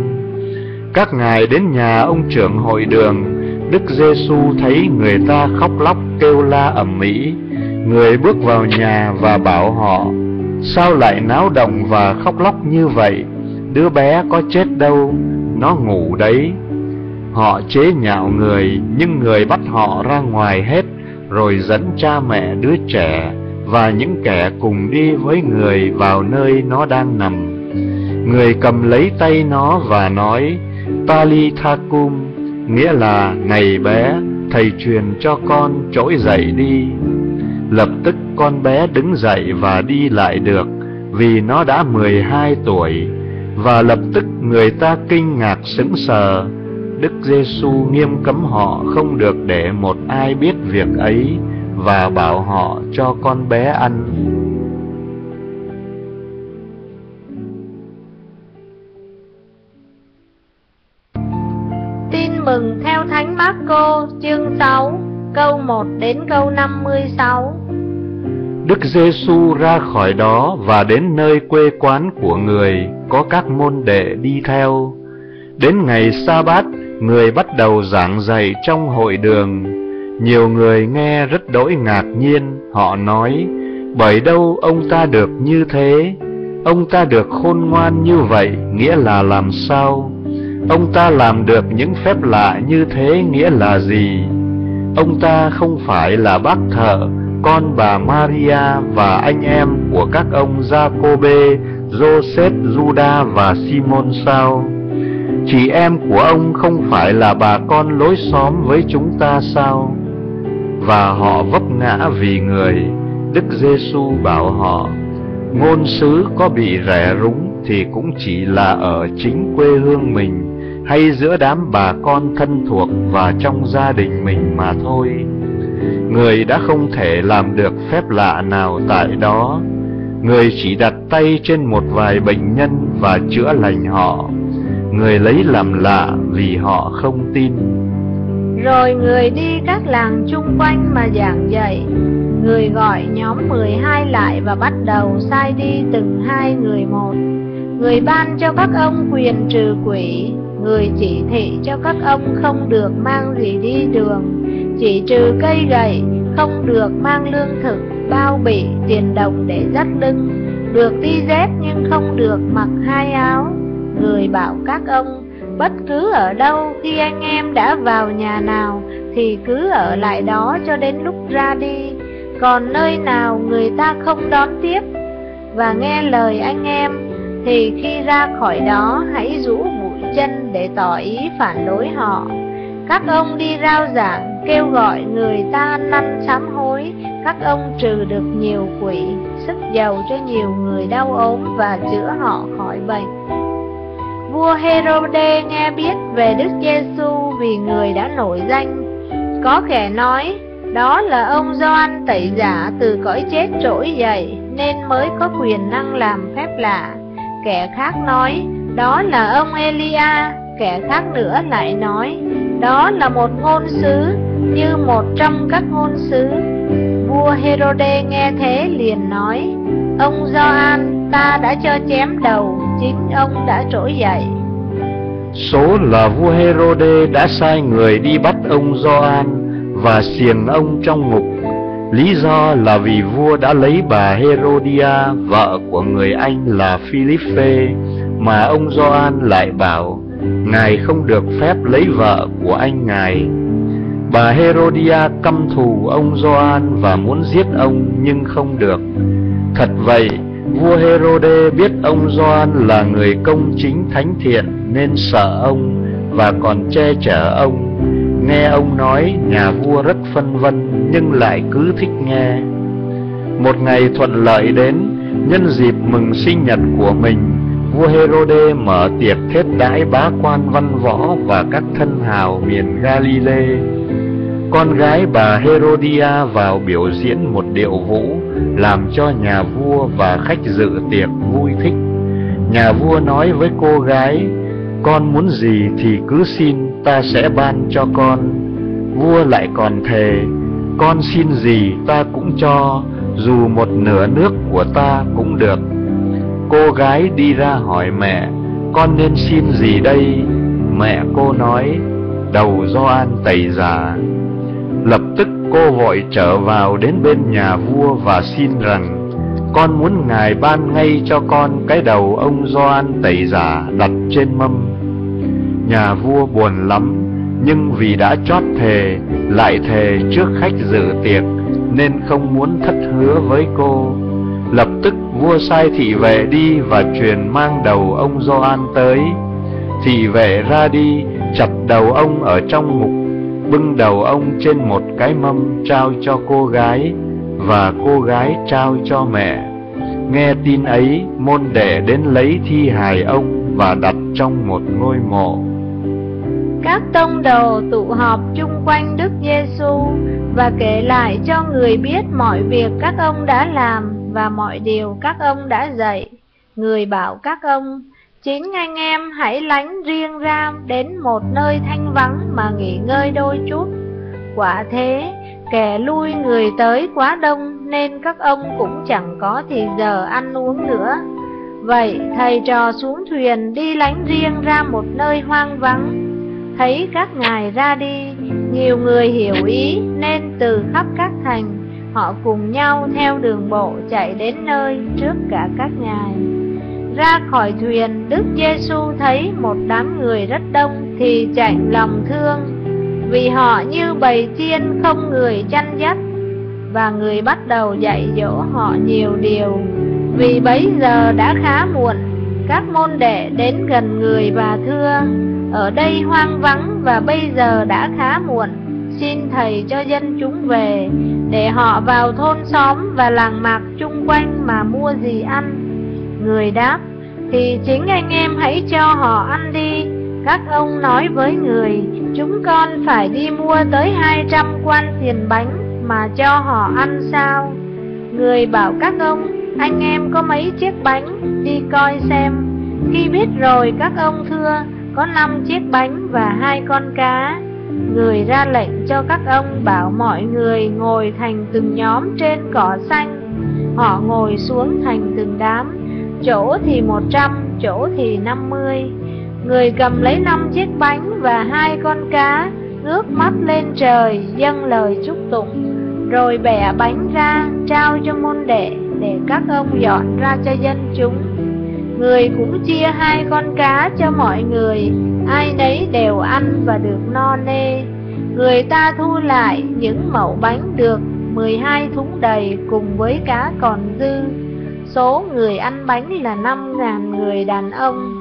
Các ngài đến nhà ông trưởng hội đường. Đức Giêsu thấy người ta khóc lóc kêu la ầm ĩ. Người bước vào nhà và bảo họ: sao lại náo động và khóc lóc như vậy? Đứa bé có chết đâu, nó ngủ đấy. Họ chế nhạo người, nhưng người bắt họ ra ngoài hết, rồi dẫn cha mẹ đứa trẻ và những kẻ cùng đi với người vào nơi nó đang nằm. Người cầm lấy tay nó và nói: Talitha cum, nghĩa là này bé, thầy truyền cho con trỗi dậy đi. Lập tức con bé đứng dậy và đi lại được, vì nó đã mười hai tuổi. Và lập tức người ta kinh ngạc sững sờ. Đức Giêsu nghiêm cấm họ không được để một ai biết việc ấy, và bảo họ cho con bé ăn. mừng theo Thánh Mác-cô chương sáu câu một đến câu năm mươi sáu. Đức Giê-xu ra khỏi đó và đến nơi quê quán của người, có các môn đệ đi theo. Đến ngày Sa-bát, người bắt đầu giảng dạy trong hội đường. Nhiều người nghe rất đỗi ngạc nhiên, họ nói: bởi đâu ông ta được như thế? Ông ta được khôn ngoan như vậy, nghĩa là làm sao? Ông ta làm được những phép lạ như thế nghĩa là gì? Ông ta không phải là bác thợ, con bà Maria và anh em của các ông Gia-cô-bê, Joseph, Juda và Simon sao? Chị em của ông không phải là bà con lối xóm với chúng ta sao? Và họ vấp ngã vì người. Đức Giê-xu bảo họ: ngôn sứ có bị rẻ rúng thì cũng chỉ là ở chính quê hương mình, hay giữa đám bà con thân thuộc và trong gia đình mình mà thôi. Người đã không thể làm được phép lạ nào tại đó. Người chỉ đặt tay trên một vài bệnh nhân và chữa lành họ. Người lấy làm lạ vì họ không tin. Rồi người đi các làng chung quanh mà giảng dạy. Người gọi nhóm mười hai lại và bắt đầu sai đi từng hai người một. Người ban cho các ông quyền trừ quỷ. Người chỉ thị cho các ông không được mang gì đi đường, chỉ trừ cây gậy, không được mang lương thực, bao bì, tiền đồng để dắt lưng, được đi dép nhưng không được mặc hai áo. Người bảo các ông: bất cứ ở đâu, khi anh em đã vào nhà nào thì cứ ở lại đó cho đến lúc ra đi. Còn nơi nào người ta không đón tiếp và nghe lời anh em, thì khi ra khỏi đó hãy rũ bụi chân để tỏ ý phản đối họ. Các ông đi rao giảng, kêu gọi người ta ăn năn sám hối. Các ông trừ được nhiều quỷ, sức giàu cho nhiều người đau ốm và chữa họ khỏi bệnh. Vua Hê-rô-đê nghe biết về Đức Giê-xu vì người đã nổi danh. Có kẻ nói: đó là ông Gioan Tẩy Giả từ cõi chết trỗi dậy nên mới có quyền năng làm phép lạ. Kẻ khác nói: đó là ông Elia. Kẻ khác nữa lại nói: đó là một ngôn sứ như một trong các ngôn sứ. Vua Hê-rô-đê nghe thế liền nói: ông Gioan ta đã cho chém đầu, chính ông đã trỗi dậy. Số là vua Hê-rô-đê đã sai người đi bắt ông Gioan và xiềng ông trong ngục. Lý do là vì vua đã lấy bà Hê-rô-đi-a, vợ của người anh là Phi-líp-phê, mà ông Gioan lại bảo ngài không được phép lấy vợ của anh ngài. Bà Hê-rô-đi-a căm thù ông Gioan và muốn giết ông nhưng không được. Thật vậy, vua Hê-rô-đê biết ông Gioan là người công chính thánh thiện nên sợ ông và còn che chở ông. Nghe ông nói, nhà vua rất phân vân nhưng lại cứ thích nghe. Một ngày thuận lợi đến, nhân dịp mừng sinh nhật của mình, vua Hê-rô-đê mở tiệc thết đãi bá quan văn võ và các thân hào miền Ga-li-lê. Con gái bà Hê-rô-đi-a vào biểu diễn một điệu vũ, làm cho nhà vua và khách dự tiệc vui thích. Nhà vua nói với cô gái: con muốn gì thì cứ xin, ta sẽ ban cho con. Vua lại còn thề: con xin gì ta cũng cho, dù một nửa nước của ta cũng được. Cô gái đi ra hỏi mẹ: con nên xin gì đây? Mẹ cô nói: đầu Gioan Tẩy Giả. Lập tức cô vội trở vào đến bên nhà vua và xin rằng: con muốn ngài ban ngay cho con cái đầu ông Gioan Tẩy Giả đặt trên mâm. Nhà vua buồn lắm, nhưng vì đã chót thề, lại thề trước khách dự tiệc, nên không muốn thất hứa với cô. Lập tức vua sai thị vệ đi và truyền mang đầu ông Gioan tới. Thị vệ ra đi, chặt đầu ông ở trong ngục, bưng đầu ông trên một cái mâm trao cho cô gái, và cô gái trao cho mẹ. Nghe tin ấy, môn đệ đến lấy thi hài ông và đặt trong một ngôi mộ. Các tông đồ tụ họp chung quanh Đức Giê-xu và kể lại cho người biết mọi việc các ông đã làm và mọi điều các ông đã dạy. Người bảo các ông: Chính anh em hãy lánh riêng ra đến một nơi thanh vắng mà nghỉ ngơi đôi chút. Quả thế, kẻ lui người tới quá đông nên các ông cũng chẳng có thì giờ ăn uống nữa. Vậy thầy trò xuống thuyền đi lánh riêng ra một nơi hoang vắng. Thấy các ngài ra đi, nhiều người hiểu ý nên từ khắp các thành họ cùng nhau theo đường bộ chạy đến nơi trước cả các ngài. Ra khỏi thuyền, Đức Giêsu thấy một đám người rất đông thì chạnh lòng thương, vì họ như bầy chiên không người chăn dắt, và người bắt đầu dạy dỗ họ nhiều điều. Vì bấy giờ đã khá muộn, các môn đệ đến gần người và thưa: ở đây hoang vắng và bây giờ đã khá muộn, xin thầy cho dân chúng về, để họ vào thôn xóm và làng mạc chung quanh mà mua gì ăn. Người đáp: thì chính anh em hãy cho họ ăn đi. Các ông nói với người: chúng con phải đi mua tới hai trăm quan tiền bánh mà cho họ ăn sao? Người bảo các ông: anh em có mấy chiếc bánh, đi coi xem. Khi biết rồi, các ông thưa: có năm chiếc bánh và hai con cá. Người ra lệnh cho các ông bảo mọi người ngồi thành từng nhóm trên cỏ xanh. Họ ngồi xuống thành từng đám, chỗ thì một trăm, chỗ thì năm mươi. Người cầm lấy năm chiếc bánh và hai con cá, ngước mắt lên trời dâng lời chúc tụng, rồi bẻ bánh ra trao cho môn đệ để các ông dọn ra cho dân chúng. Người cũng chia hai con cá cho mọi người, ai nấy đều ăn và được no nê. Người ta thu lại những mẩu bánh được mười hai thúng đầy cùng với cá còn dư. Số người ăn bánh là năm ngàn người đàn ông.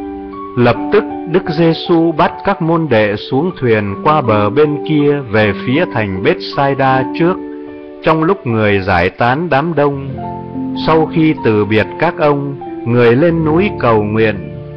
Lập tức Đức Giêsu bắt các môn đệ xuống thuyền qua bờ bên kia về phía thành Bethsaida trước, trong lúc người giải tán đám đông. Sau khi từ biệt các ông, người lên núi cầu nguyện.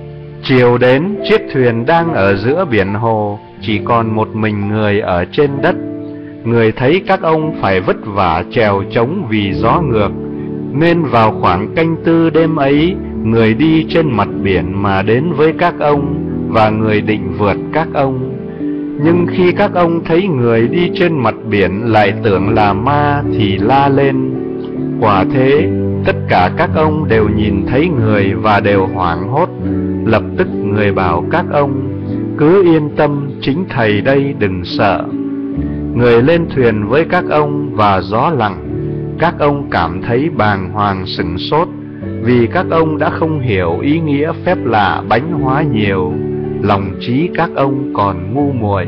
Chiều đến, chiếc thuyền đang ở giữa biển hồ, chỉ còn một mình người ở trên đất. Người thấy các ông phải vất vả chèo trống vì gió ngược, nên vào khoảng canh tư đêm ấy, người đi trên mặt biển mà đến với các ông, và người định vượt các ông. Nhưng khi các ông thấy người đi trên mặt biển lại tưởng là ma thì la lên. Quả thế, tất cả các ông đều nhìn thấy người và đều hoảng hốt. Lập tức người bảo các ông: cứ yên tâm, chính thầy đây, đừng sợ. Người lên thuyền với các ông và gió lặng. Các ông cảm thấy bàng hoàng sửng sốt, vì các ông đã không hiểu ý nghĩa phép lạ bánh hóa nhiều. Lòng trí các ông còn ngu muội.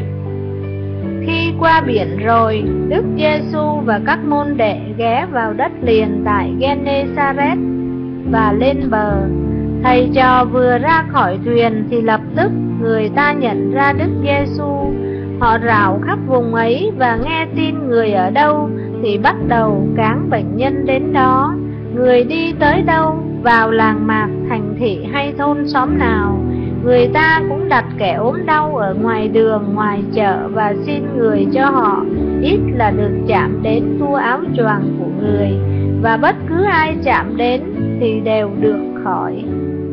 Khi qua biển rồi, Đức Giêsu và các môn đệ ghé vào đất liền tại Gê-nê-sa-rét và lên bờ. Thầy trò vừa ra khỏi thuyền thì lập tức người ta nhận ra Đức Giêsu. Họ rảo khắp vùng ấy và nghe tin người ở đâu thì bắt đầu cáng bệnh nhân đến đó. Người đi tới đâu, vào làng mạc, thành thị hay thôn xóm nào, người ta cũng đặt kẻ ốm đau ở ngoài đường, ngoài chợ và xin người cho họ, ít là được chạm đến thu áo choàng của người, và bất cứ ai chạm đến thì đều được khỏi.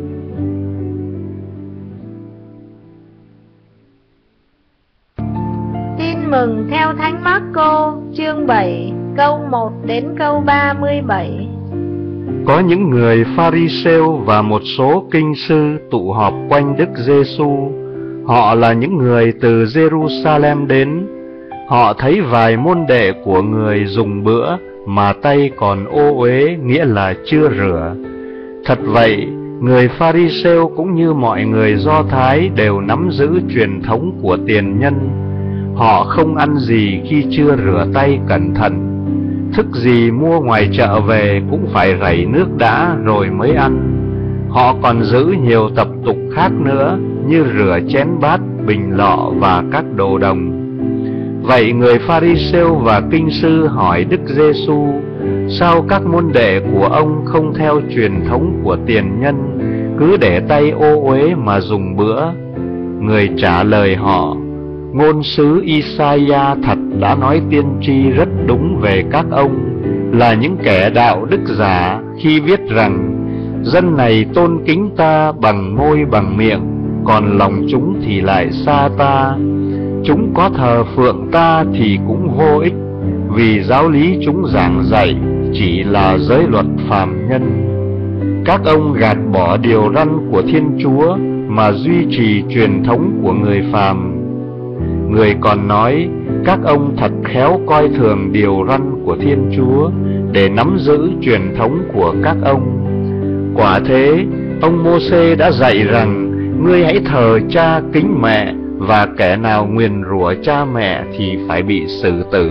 Tin mừng theo Thánh Mác-cô, chương bảy, câu một đến câu ba mươi bảy. Có những người Pha-ri-sêu và một số kinh sư tụ họp quanh Đức Giêsu. Họ là những người từ Giê-ru-sa-lem đến. Họ thấy vài môn đệ của người dùng bữa mà tay còn ô uế, nghĩa là chưa rửa. Thật vậy, người Pha-ri-sêu cũng như mọi người Do Thái đều nắm giữ truyền thống của tiền nhân. Họ không ăn gì khi chưa rửa tay cẩn thận. Thức gì mua ngoài chợ về cũng phải rảy nước đã rồi mới ăn. Họ còn giữ nhiều tập tục khác nữa, như rửa chén bát, bình lọ và các đồ đồng. Vậy người Pha-ri-sêu và kinh sư hỏi Đức Giêsu: sao các môn đệ của ông không theo truyền thống của tiền nhân, cứ để tay ô uế mà dùng bữa? Người trả lời họ: ngôn sứ I-sa-ya thật đã nói tiên tri rất đúng về các ông, là những kẻ đạo đức giả, khi viết rằng: Dân này tôn kính ta bằng môi bằng miệng, còn lòng chúng thì lại xa ta. Chúng có thờ phượng ta thì cũng vô ích, vì giáo lý chúng giảng dạy chỉ là giới luật phàm nhân. Các ông gạt bỏ điều răn của Thiên Chúa mà duy trì truyền thống của người phàm. Người còn nói các ông thật khéo coi thường điều răn của Thiên Chúa để nắm giữ truyền thống của các ông. Quả thế, ông Mô-sê đã dạy rằng ngươi hãy thờ cha kính mẹ, và kẻ nào nguyền rủa cha mẹ thì phải bị xử tử.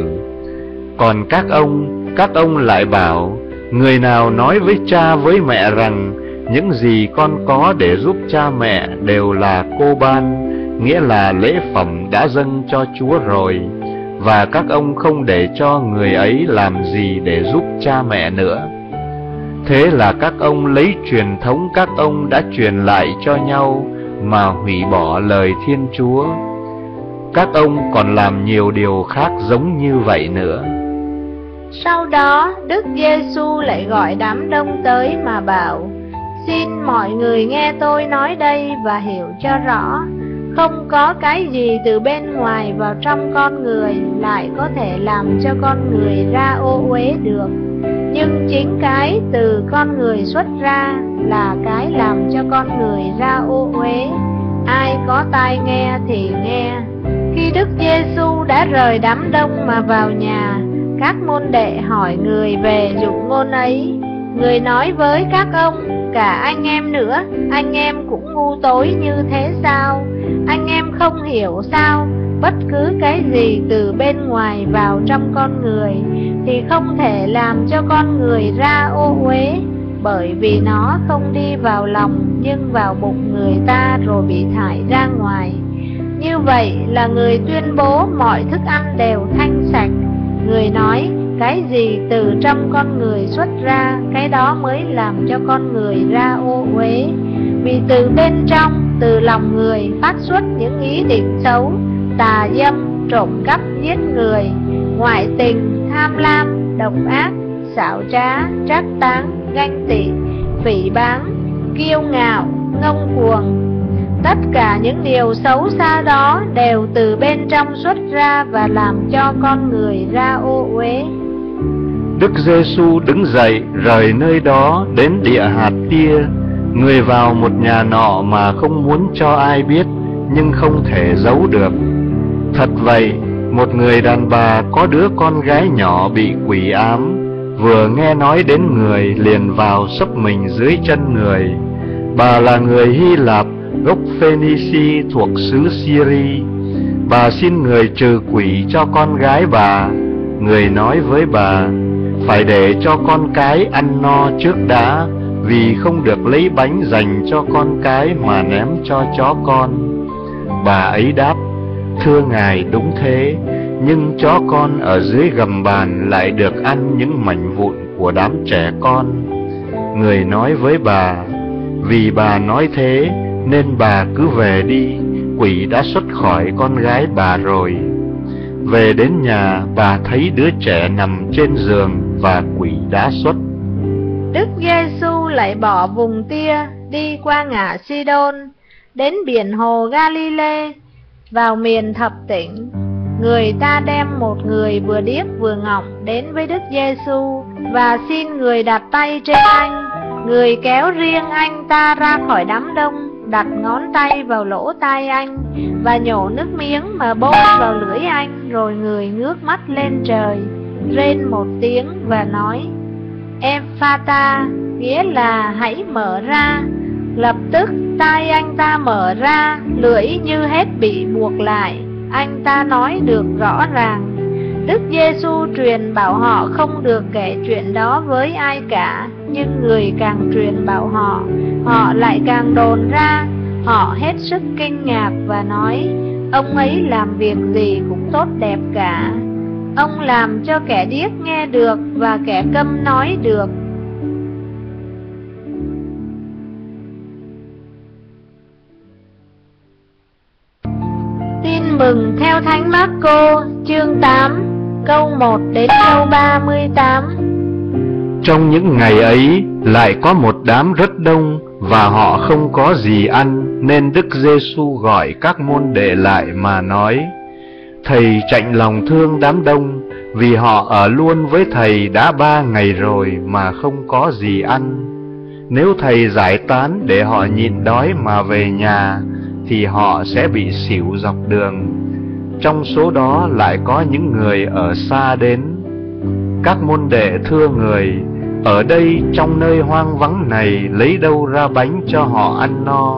Còn các ông, các ông lại bảo, người nào nói với cha với mẹ rằng những gì con có để giúp cha mẹ đều là cô ban, nghĩa là lễ phẩm đã dâng cho Chúa rồi, và các ông không để cho người ấy làm gì để giúp cha mẹ nữa. Thế là các ông lấy truyền thống các ông đã truyền lại cho nhau mà hủy bỏ lời Thiên Chúa. Các ông còn làm nhiều điều khác giống như vậy nữa. Sau đó Đức Giê-xu lại gọi đám đông tới mà bảo: Xin mọi người nghe tôi nói đây và hiểu cho rõ. Không có cái gì từ bên ngoài vào trong con người lại có thể làm cho con người ra ô uế được, nhưng chính cái từ con người xuất ra là cái làm cho con người ra ô uế. Ai có tai nghe thì nghe. Khi Đức Giê-xu đã rời đám đông mà vào nhà, các môn đệ hỏi người về dụ ngôn ấy. Người nói với các ông: Cả anh em nữa, anh em cũng ngu tối như thế sao? Anh em không hiểu sao? Bất cứ cái gì từ bên ngoài vào trong con người thì không thể làm cho con người ra ô uế, bởi vì nó không đi vào lòng nhưng vào bụng người ta rồi bị thải ra ngoài. Như vậy là người tuyên bố mọi thức ăn đều thanh sạch. Người nói cái gì từ trong con người xuất ra, cái đó mới làm cho con người ra ô uế. Vì từ bên trong, từ lòng người phát xuất những ý định xấu, tà dâm, trộm cắp, giết người, ngoại tình, tham lam, độc ác, xảo trá, trác táng, ganh tị, phỉ báng, kiêu ngạo, ngông cuồng. Tất cả những điều xấu xa đó đều từ bên trong xuất ra và làm cho con người ra ô uế. Đức Giê-xu đứng dậy rời nơi đó đến địa hạt tia. Người vào một nhà nọ mà không muốn cho ai biết, nhưng không thể giấu được. Thật vậy, một người đàn bà có đứa con gái nhỏ bị quỷ ám, vừa nghe nói đến người liền vào xấp mình dưới chân người. Bà là người Hy Lạp, gốc Phoenici thuộc xứ Syria. Bà xin người trừ quỷ cho con gái bà. Người nói với bà: Phải để cho con cái ăn no trước đã, vì không được lấy bánh dành cho con cái mà ném cho chó con. Bà ấy đáp: Thưa ngài, đúng thế, nhưng chó con ở dưới gầm bàn lại được ăn những mảnh vụn của đám trẻ con. Người nói với bà: Vì bà nói thế nên bà cứ về đi, quỷ đã xuất khỏi con gái bà rồi. Về đến nhà, bà thấy đứa trẻ nằm trên giường và quỷ đã xuất. Đức Giê-xu lại bỏ vùng tia, đi qua ngã Si-đôn, đến biển hồ Ga-li-lê, vào miền thập tỉnh. Người ta đem một người vừa điếc vừa ngọng đến với Đức Giê-xu và xin người đặt tay trên anh. Người kéo riêng anh ta ra khỏi đám đông, đặt ngón tay vào lỗ tai anh và nhổ nước miếng mà bôi vào lưỡi anh, rồi người ngước mắt lên trời, rên một tiếng và nói: Em-pha-ta, nghĩa là hãy mở ra. Lập tức tai anh ta mở ra, lưỡi như hết bị buộc lại, anh ta nói được rõ ràng. Đức Giê-xu truyền bảo họ không được kể chuyện đó với ai cả, nhưng người càng truyền bảo họ, họ lại càng đồn ra. Họ hết sức kinh ngạc và nói: Ông ấy làm việc gì cũng tốt đẹp cả. Ông làm cho kẻ điếc nghe được và kẻ câm nói được. Tin mừng theo Thánh Mác-cô, chương tám, câu một đến câu ba mươi tám. Trong những ngày ấy, Lại có một đám rất đông và họ không có gì ăn, nên Đức Giêsu gọi các môn đệ lại mà nói: Thầy chạnh lòng thương đám đông, vì họ ở luôn với Thầy đã ba ngày rồi mà không có gì ăn. Nếu Thầy giải tán để họ nhịn đói mà về nhà, thì họ sẽ bị xỉu dọc đường. Trong số đó lại có những người ở xa đến. Các môn đệ thưa người: Ở đây trong nơi hoang vắng này lấy đâu ra bánh cho họ ăn no?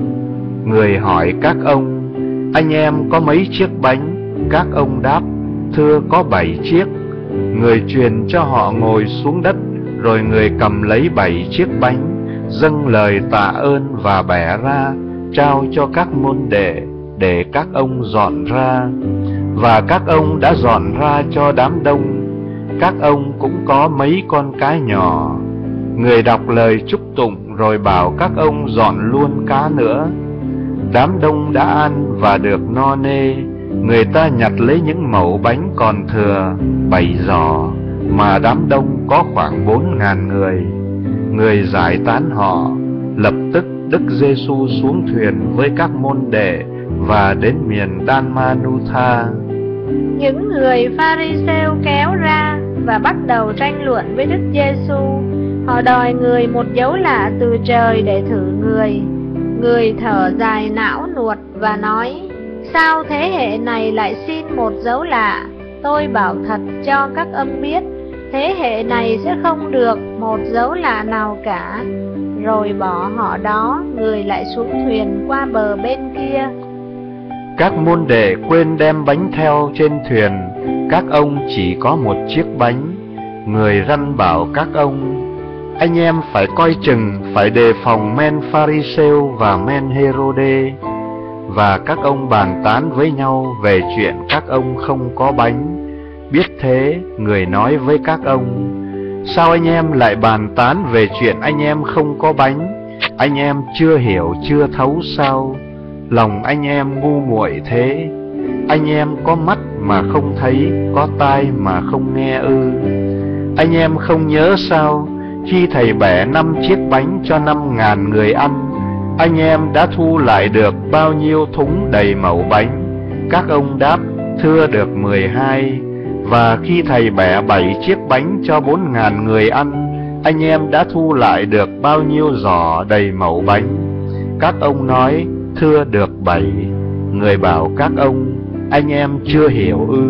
Người hỏi các ông: Anh em có mấy chiếc bánh? Các ông đáp: Thưa, có bảy chiếc. Người truyền cho họ ngồi xuống đất, rồi người cầm lấy bảy chiếc bánh, dâng lời tạ ơn và bẻ ra, trao cho các môn đệ để các ông dọn ra. Và các ông đã dọn ra cho đám đông. Các ông cũng có mấy con cá nhỏ. Người đọc lời chúc tụng rồi bảo các ông dọn luôn cá nữa. Đám đông đã ăn và được no nê. Người ta nhặt lấy những mẩu bánh còn thừa, bảy giò, mà đám đông có khoảng bốn ngàn người. Người giải tán họ. Lập tức Đức Giêsu xuống thuyền với các môn đệ và đến miền Dalmanutha. Những người Pha-ri-sêu kéo ra và bắt đầu tranh luận với Đức Giêsu. Họ đòi người một dấu lạ từ trời để thử người. Người thở dài não nuột và nói: Sao thế hệ này lại xin một dấu lạ? Tôi bảo thật cho các ông biết, thế hệ này sẽ không được một dấu lạ nào cả. Rồi bỏ họ đó, người lại xuống thuyền qua bờ bên kia. Các môn đệ quên đem bánh theo trên thuyền. Các ông chỉ có một chiếc bánh. Người răn bảo các ông: Anh em phải coi chừng, phải đề phòng men Pha-ri-sêu và men Hê-rô-đê. Và các ông bàn tán với nhau về chuyện các ông không có bánh. Biết thế, người nói với các ông: Sao anh em lại bàn tán về chuyện anh em không có bánh? Anh em chưa hiểu, chưa thấu sao? Lòng anh em ngu muội thế. Anh em có mắt mà không thấy, có tai mà không nghe ư? Anh em không nhớ sao? Khi Thầy bẻ năm chiếc bánh cho năm ngàn người ăn, anh em đã thu lại được bao nhiêu thúng đầy mẩu bánh? Các ông đáp: Thưa, được mười hai. Và khi Thầy bẻ bảy chiếc bánh cho bốn ngàn người ăn, anh em đã thu lại được bao nhiêu giỏ đầy mẩu bánh? Các ông nói: Thưa, được bảy. Người bảo các ông: Anh em chưa hiểu ư?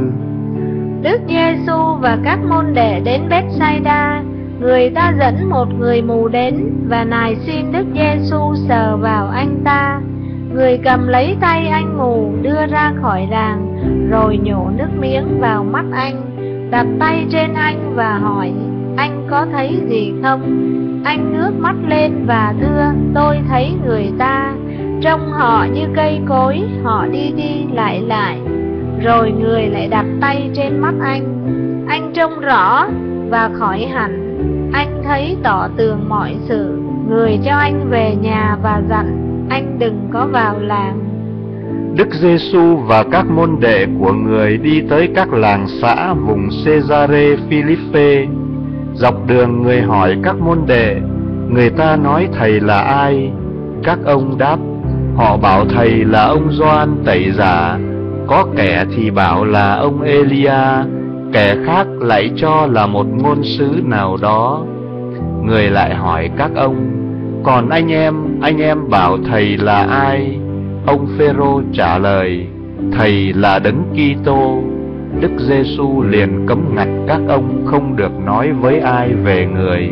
Đức Giêsu và các môn đệ đến Bethsaida. Người ta dẫn một người mù đến và nài xin Đức Giêsu sờ vào anh ta. Người cầm lấy tay anh mù đưa ra khỏi làng, rồi nhổ nước miếng vào mắt anh, đặt tay trên anh và hỏi: Anh có thấy gì không? Anh ngước mắt lên và thưa: Tôi thấy người ta. Trông họ như cây cối, họ đi đi lại lại. Rồi người lại đặt tay trên mắt anh. Anh trông rõ và khỏi hẳn. Anh thấy tỏ tường mọi sự. Người cho anh về nhà và dặn anh đừng có vào làng. Đức Giêsu và các môn đệ của người đi tới các làng xã vùng Cesare Philippe. Dọc đường người hỏi các môn đệ: Người ta nói Thầy là ai? Các ông đáp: Họ bảo Thầy là ông Gioan Tẩy Giả, có kẻ thì bảo là ông Elia, kẻ khác lại cho là một ngôn sứ nào đó. Người lại hỏi các ông: Còn anh em, anh em bảo Thầy là ai? Ông Phêrô trả lời: Thầy là Đấng Kitô. Đức Giêsu liền cấm ngặt các ông không được nói với ai về người.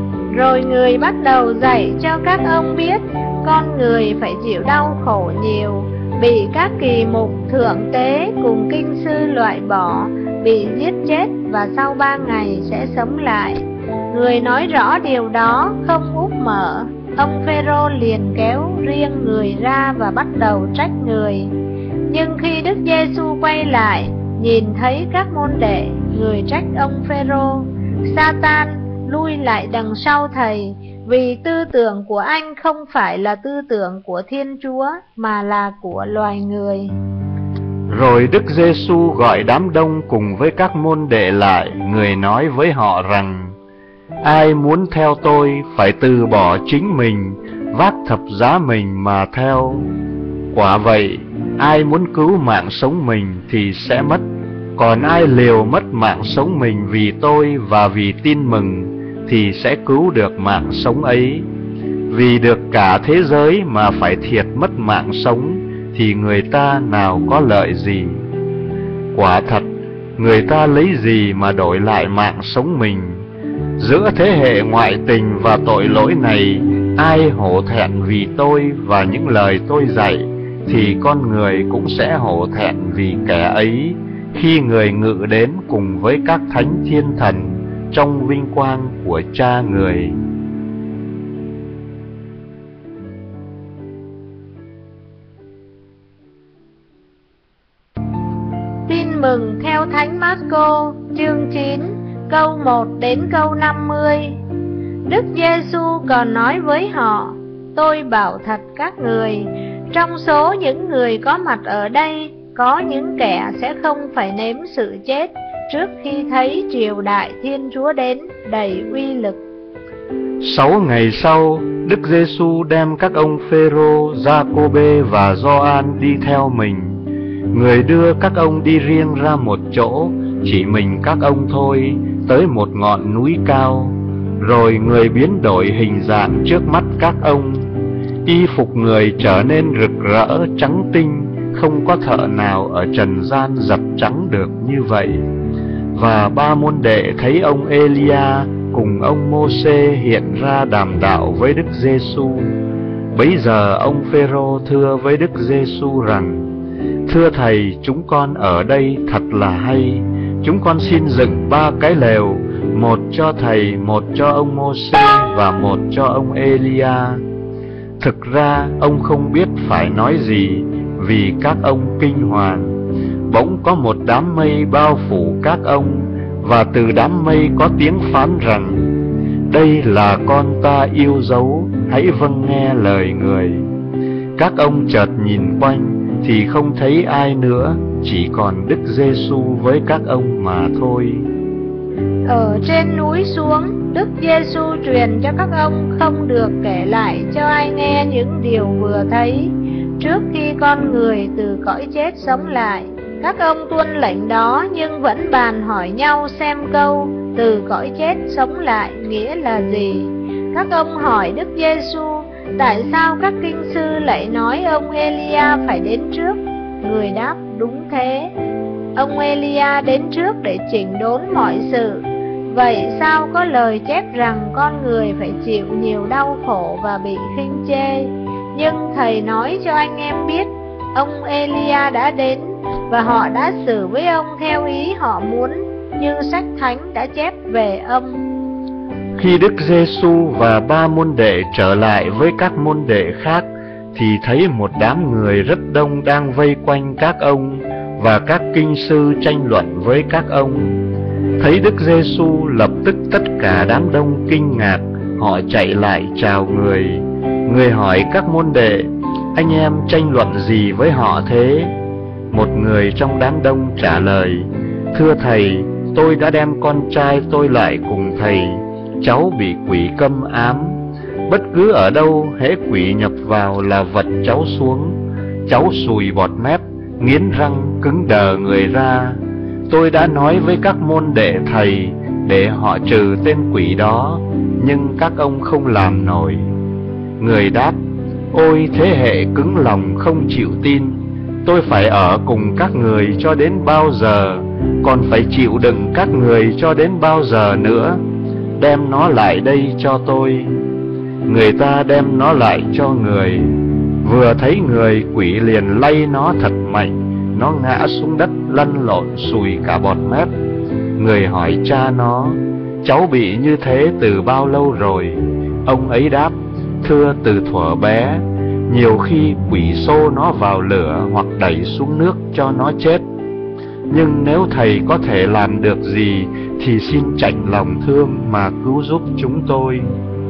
Rồi người bắt đầu dạy cho các ông biết con người phải chịu đau khổ nhiều, bị các kỳ mục thượng tế cùng kinh sư loại bỏ, bị giết chết và sau ba ngày sẽ sống lại. Người nói rõ điều đó không úp mở. Ông Phêrô liền kéo riêng người ra và bắt đầu trách người. Nhưng khi Đức Giêsu quay lại, nhìn thấy các môn đệ, người trách ông Phêrô: Sa-tan, lui lại đằng sau Thầy, vì tư tưởng của anh không phải là tư tưởng của Thiên Chúa, mà là của loài người. Rồi Đức Giêsu gọi đám đông cùng với các môn đệ lại. Người nói với họ rằng: ai muốn theo tôi phải từ bỏ chính mình, vác thập giá mình mà theo. Quả vậy, ai muốn cứu mạng sống mình thì sẽ mất, còn ai liều mất mạng sống mình vì tôi và vì tin mừng thì sẽ cứu được mạng sống ấy. Vì được cả thế giới mà phải thiệt mất mạng sống thì người ta nào có lợi gì? Quả thật, người ta lấy gì mà đổi lại mạng sống mình? Giữa thế hệ ngoại tình và tội lỗi này, ai hổ thẹn vì tôi và những lời tôi dạy, thì con người cũng sẽ hổ thẹn vì kẻ ấy, khi người ngự đến cùng với các thánh thiên thần trong vinh quang của Cha người. Tin mừng theo Thánh Mác-cô, chương chín, câu một đến câu năm mươi. Đức Giê-xu còn nói với họ: Tôi bảo thật các người, trong số những người có mặt ở đây, có những kẻ sẽ không phải nếm sự chết trước khi thấy triều đại Thiên Chúa đến đầy uy lực. Sáu ngày sau, Đức Giê-xu đem các ông Phêrô, Gia-cô-bê và Gioan đi theo mình. Người đưa các ông đi riêng ra một chỗ, chỉ mình các ông thôi, tới một ngọn núi cao. Rồi người biến đổi hình dạng trước mắt các ông. Y phục người trở nên rực rỡ trắng tinh, không có thợ nào ở trần gian dập trắng được như vậy. Và ba môn đệ thấy ông Elia cùng ông Mô-xê hiện ra đàm đạo với Đức Giê-xu. Bấy giờ ông Phêrô thưa với Đức Giê-xu rằng: Thưa Thầy, chúng con ở đây thật là hay. Chúng con xin dựng ba cái lều, một cho Thầy, một cho ông Mô-xê và một cho ông Elia. Thực ra ông không biết phải nói gì, vì các ông kinh hoàng. Bỗng có một đám mây bao phủ các ông, và từ đám mây có tiếng phán rằng: Đây là con ta yêu dấu, hãy vâng nghe lời người. Các ông chợt nhìn quanh thì không thấy ai nữa, chỉ còn Đức Giê-xu với các ông mà thôi. Ở trên núi xuống, Đức Giê-xu truyền cho các ông không được kể lại cho ai nghe những điều vừa thấy, trước khi con người từ cõi chết sống lại. Các ông tuân lệnh đó, nhưng vẫn bàn hỏi nhau xem câu từ cõi chết sống lại nghĩa là gì. Các ông hỏi Đức Giê-xu: Tại sao các kinh sư lại nói ông Elia phải đến trước? Người đáp: Đúng thế, ông Elia đến trước để chỉnh đốn mọi sự. Vậy sao có lời chép rằng con người phải chịu nhiều đau khổ và bị khinh chê? Nhưng Thầy nói cho anh em biết, ông Elia đã đến, và họ đã xử với ông theo ý họ muốn, như sách thánh đã chép về ông. Khi Đức Giê-xu và ba môn đệ trở lại với các môn đệ khác, thì thấy một đám người rất đông đang vây quanh các ông, và các kinh sư tranh luận với các ông. Thấy Đức Giê-xu, lập tức tất cả đám đông kinh ngạc, họ chạy lại chào người. Người hỏi các môn đệ: Anh em tranh luận gì với họ thế? Một người trong đám đông trả lời: Thưa Thầy, tôi đã đem con trai tôi lại cùng Thầy. Cháu bị quỷ câm ám. Bất cứ ở đâu hễ quỷ nhập vào là vật cháu xuống. Cháu sùi bọt mép, nghiến răng, cứng đờ người ra. Tôi đã nói với các môn đệ Thầy để họ trừ tên quỷ đó, nhưng các ông không làm nổi. Người đáp: Ôi thế hệ cứng lòng không chịu tin, tôi phải ở cùng các người cho đến bao giờ, còn phải chịu đựng các người cho đến bao giờ nữa? Đem nó lại đây cho tôi. Người ta đem nó lại cho người. Vừa thấy người, quỷ liền lay nó thật mạnh, nó ngã xuống đất lăn lộn sùi cả bọt mép. Người hỏi cha nó: Cháu bị như thế từ bao lâu rồi? Ông ấy đáp: Thưa, từ thuở bé. Nhiều khi quỷ xô nó vào lửa hoặc đẩy xuống nước cho nó chết. Nhưng nếu Thầy có thể làm được gì thì xin chạnh lòng thương mà cứu giúp chúng tôi.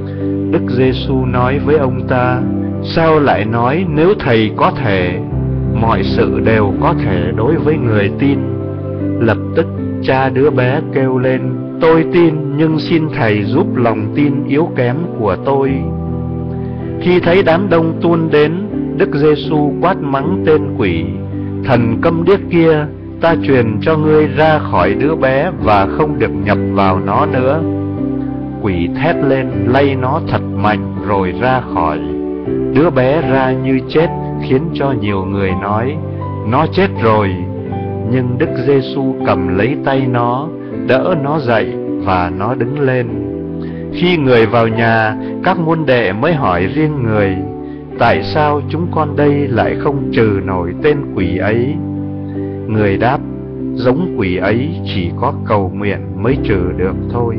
Đức Giê-xu nói với ông ta: Sao lại nói nếu Thầy có thể? Mọi sự đều có thể đối với người tin. Lập tức cha đứa bé kêu lên: Tôi tin, nhưng xin Thầy giúp lòng tin yếu kém của tôi. Khi thấy đám đông tuôn đến, Đức Giêsu quát mắng tên quỷ: Thần câm điếc kia, ta truyền cho ngươi ra khỏi đứa bé và không được nhập vào nó nữa. Quỷ thét lên lay nó thật mạnh rồi ra khỏi. Đứa bé ra như chết, khiến cho nhiều người nói: Nó chết rồi. Nhưng Đức Giêsu cầm lấy tay nó, đỡ nó dậy và nó đứng lên. Khi người vào nhà, các môn đệ mới hỏi riêng người: Tại sao chúng con đây lại không trừ nổi tên quỷ ấy? Người đáp: Giống quỷ ấy chỉ có cầu nguyện mới trừ được thôi.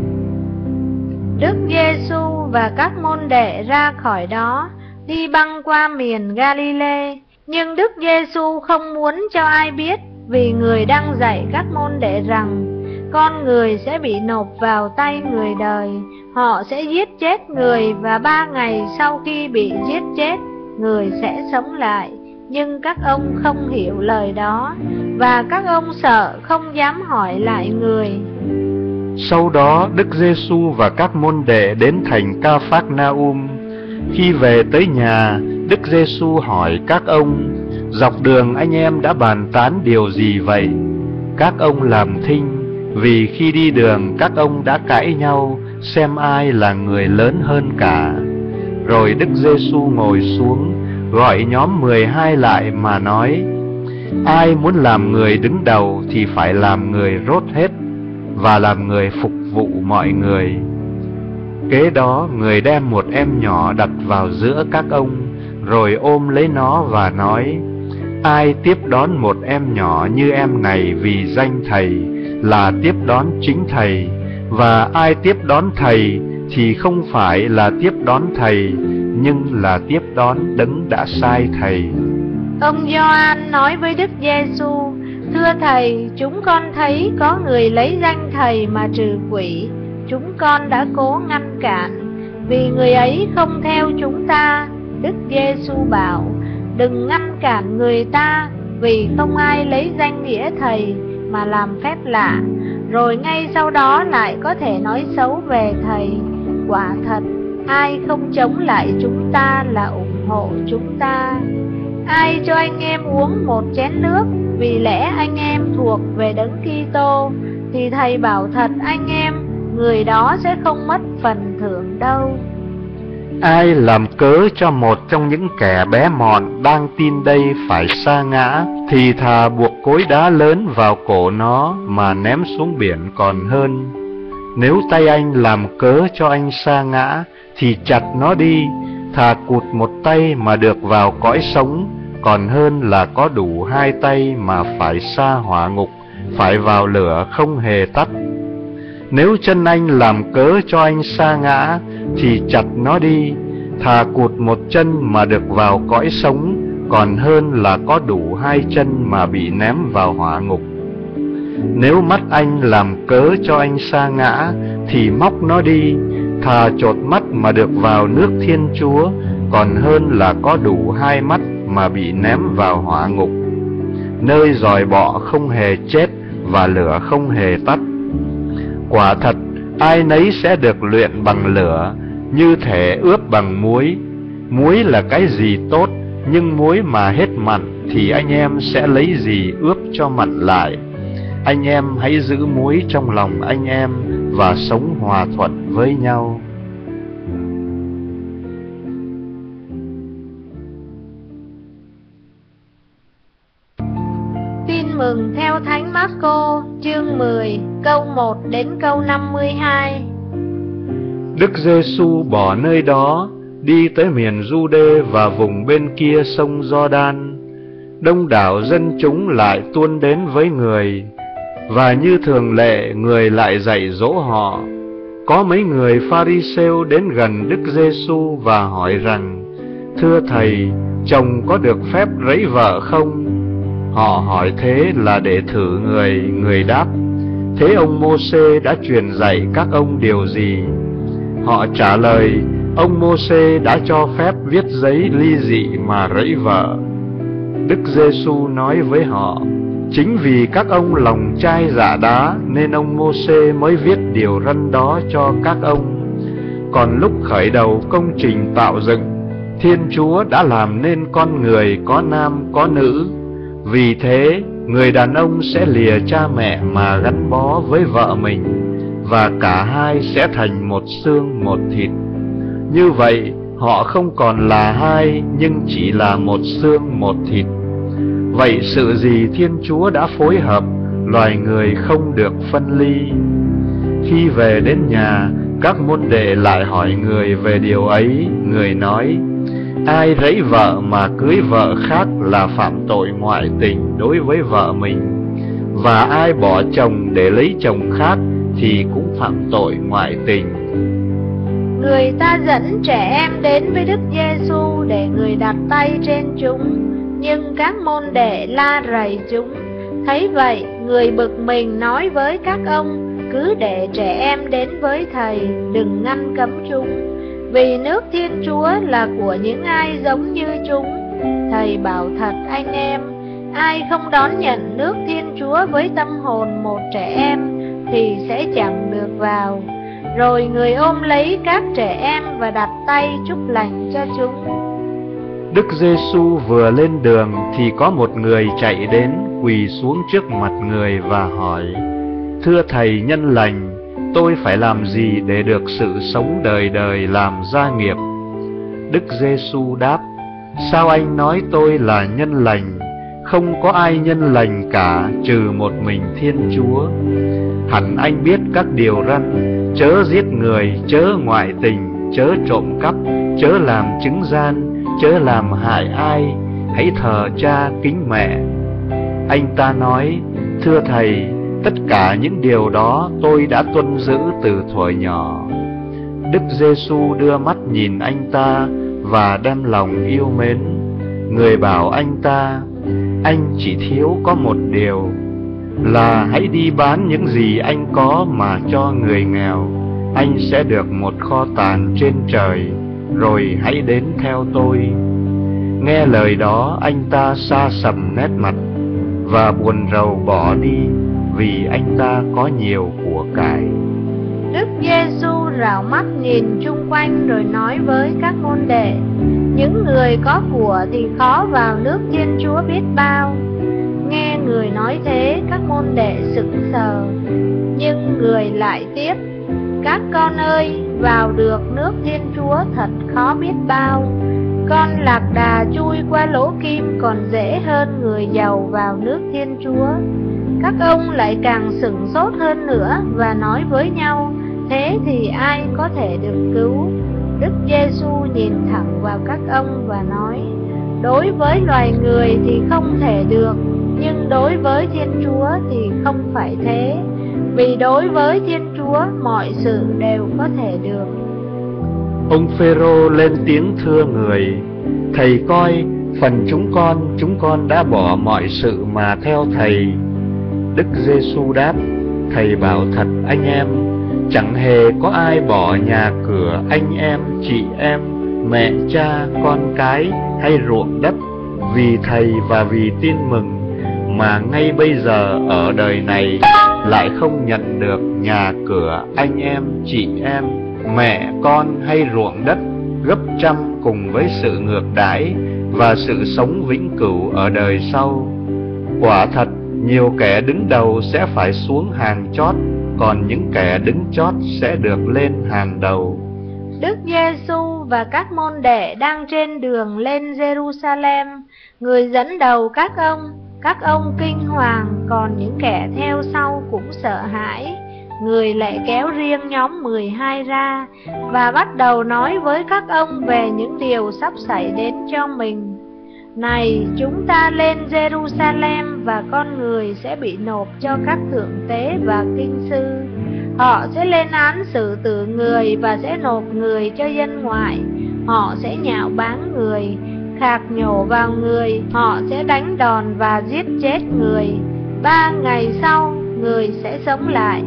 Đức Giêsu và các môn đệ ra khỏi đó, đi băng qua miền Galilee. Nhưng Đức Giêsu không muốn cho ai biết, vì người đang dạy các môn đệ rằng con người sẽ bị nộp vào tay người đời. Họ sẽ giết chết người, và ba ngày sau khi bị giết chết, người sẽ sống lại. Nhưng các ông không hiểu lời đó, và các ông sợ không dám hỏi lại người. Sau đó Đức Giêsu và các môn đệ đến thành Ca-phác-na-um. Khi về tới nhà, Đức Giêsu hỏi các ông: Dọc đường anh em đã bàn tán điều gì vậy? Các ông làm thinh, vì khi đi đường các ông đã cãi nhau xem ai là người lớn hơn cả. Rồi Đức Giêsu ngồi xuống, gọi nhóm mười hai lại mà nói: Ai muốn làm người đứng đầu thì phải làm người rốt hết, và làm người phục vụ mọi người. Kế đó người đem một em nhỏ đặt vào giữa các ông, rồi ôm lấy nó và nói: Ai tiếp đón một em nhỏ như em này vì danh Thầy là tiếp đón chính Thầy, và ai tiếp đón Thầy thì không phải là tiếp đón Thầy, nhưng là tiếp đón Đấng đã sai Thầy. Ông Gioan nói với Đức Giêsu: Thưa Thầy, chúng con thấy có người lấy danh Thầy mà trừ quỷ. Chúng con đã cố ngăn cản, vì người ấy không theo chúng ta. Đức Giêsu bảo: Đừng ngăn cản người ta, vì không ai lấy danh nghĩa Thầy mà làm phép lạ, rồi ngay sau đó lại có thể nói xấu về Thầy. Quả thật, ai không chống lại chúng ta là ủng hộ chúng ta. Ai cho anh em uống một chén nước vì lẽ anh em thuộc về Đấng Kitô, thì Thầy bảo thật anh em, người đó sẽ không mất phần thưởng đâu. Ai làm cớ cho một trong những kẻ bé mọn đang tin đây phải sa ngã, thì thà buộc cối đá lớn vào cổ nó mà ném xuống biển còn hơn. Nếu tay anh làm cớ cho anh sa ngã, thì chặt nó đi. Thà cụt một tay mà được vào cõi sống, còn hơn là có đủ hai tay mà phải sa hỏa ngục, phải vào lửa không hề tắt. Nếu chân anh làm cớ cho anh sa ngã, thì chặt nó đi. Thà cụt một chân mà được vào cõi sống, còn hơn là có đủ hai chân mà bị ném vào hỏa ngục. Nếu mắt anh làm cớ cho anh sa ngã, thì móc nó đi. Thà chột mắt mà được vào nước Thiên Chúa, còn hơn là có đủ hai mắt mà bị ném vào hỏa ngục, nơi giòi bọ không hề chết và lửa không hề tắt. Quả thật, ai nấy sẽ được luyện bằng lửa, như thể ướp bằng muối. Muối là cái gì tốt, nhưng muối mà hết mặn thì anh em sẽ lấy gì ướp cho mặn lại. Anh em hãy giữ muối trong lòng anh em và sống hòa thuận với nhau. Tin mừng theo Thánh Mác-cô, chương mười, câu một đến câu năm mươi hai. Đức Giêsu bỏ nơi đó, đi tới miền Giu-đê và vùng bên kia sông Gio-đan. Đông đảo dân chúng lại tuôn đến với người, và như thường lệ người lại dạy dỗ họ. Có mấy người Pha-ri-sêu đến gần Đức Giêsu và hỏi rằng: Thưa Thầy, chồng có được phép rẫy vợ không? Họ hỏi thế là để thử người. Người đáp: Thế ông Mô-sê đã truyền dạy các ông điều gì? Họ trả lời: Ông Mô-sê đã cho phép viết giấy ly dị mà rẫy vợ. Đức Giêsu nói với họ: Chính vì các ông lòng chai dạ đá nên ông Mô-sê mới viết điều răn đó cho các ông. Còn lúc khởi đầu công trình tạo dựng, Thiên Chúa đã làm nên con người có nam có nữ. Vì thế, người đàn ông sẽ lìa cha mẹ mà gắn bó với vợ mình, và cả hai sẽ thành một xương một thịt. Như vậy, họ không còn là hai, nhưng chỉ là một xương một thịt. Vậy sự gì Thiên Chúa đã phối hợp, loài người không được phân ly. Khi về đến nhà, các môn đệ lại hỏi người về điều ấy. Người nói: ai lấy vợ mà cưới vợ khác là phạm tội ngoại tình đối với vợ mình, và ai bỏ chồng để lấy chồng khác thì cũng phạm tội ngoại tình. Người ta dẫn trẻ em đến với Đức Giêsu để người đặt tay trên chúng, nhưng các môn đệ la rầy chúng. Thấy vậy, người bực mình nói với các ông: cứ để trẻ em đến với thầy, đừng ngăn cấm chúng, vì nước Thiên Chúa là của những ai giống như chúng. Thầy bảo thật anh em, ai không đón nhận nước Thiên Chúa với tâm hồn một trẻ em thì sẽ chẳng được vào. Rồi người ôm lấy các trẻ em và đặt tay chúc lành cho chúng. Đức Giêsu vừa lên đường thì có một người chạy đến, quỳ xuống trước mặt người và hỏi: thưa thầy nhân lành, tôi phải làm gì để được sự sống đời đời làm gia nghiệp? Đức Giêsu đáp: sao anh nói tôi là nhân lành? Không có ai nhân lành cả, trừ một mình Thiên Chúa. Hẳn anh biết các điều răn: chớ giết người, chớ ngoại tình, chớ trộm cắp, chớ làm chứng gian, chớ làm hại ai, hãy thờ cha kính mẹ. Anh ta nói: thưa thầy, tất cả những điều đó tôi đã tuân giữ từ thuở nhỏ. Đức Giêsu đưa mắt nhìn anh ta và đem lòng yêu mến. Người bảo anh ta: anh chỉ thiếu có một điều, là hãy đi bán những gì anh có mà cho người nghèo, anh sẽ được một kho tàng trên trời, rồi hãy đến theo tôi. Nghe lời đó, anh ta xa sầm nét mặt và buồn rầu bỏ đi, vì anh ta có nhiều của cải. Đức Giêsu rảo mắt nhìn chung quanh rồi nói với các môn đệ: những người có của thì khó vào nước Thiên Chúa biết bao. Nghe người nói thế, các môn đệ sững sờ. Nhưng người lại tiếp: các con ơi, vào được nước Thiên Chúa thật khó biết bao. Con lạc đà chui qua lỗ kim còn dễ hơn người giàu vào nước Thiên Chúa. Các ông lại càng sửng sốt hơn nữa và nói với nhau: thế thì ai có thể được cứu? Đức Giêsu nhìn thẳng vào các ông và nói: đối với loài người thì không thể được, nhưng đối với Thiên Chúa thì không phải thế. Vì đối với Thiên Chúa mọi sự đều có thể được. Ông Phêrô lên tiếng thưa người: thầy coi, phần chúng con, chúng con đã bỏ mọi sự mà theo thầy. Đức Giêsu đáp: thầy bảo thật anh em, chẳng hề có ai bỏ nhà cửa, anh em, chị em, mẹ cha, con cái hay ruộng đất vì thầy và vì tin mừng, mà ngay bây giờ ở đời này lại không nhận được nhà cửa, anh em, chị em, mẹ con hay ruộng đất gấp trăm cùng với sự ngược đãi và sự sống vĩnh cửu ở đời sau. Quả thật, nhiều kẻ đứng đầu sẽ phải xuống hàng chót, còn những kẻ đứng chót sẽ được lên hàng đầu. Đức Giêsu và các môn đệ đang trên đường lên Jerusalem. Người dẫn đầu các ông, các ông kinh hoàng, còn những kẻ theo sau cũng sợ hãi. Người lại kéo riêng nhóm mười hai ra và bắt đầu nói với các ông về những điều sắp xảy đến cho mình. Này, chúng ta lên Jerusalem và con người sẽ bị nộp cho các thượng tế và kinh sư. Họ sẽ lên án xử tử người và sẽ nộp người cho dân ngoại. Họ sẽ nhạo báng người, khạc nhổ vào người. Họ sẽ đánh đòn và giết chết người. Ba ngày sau, người sẽ sống lại.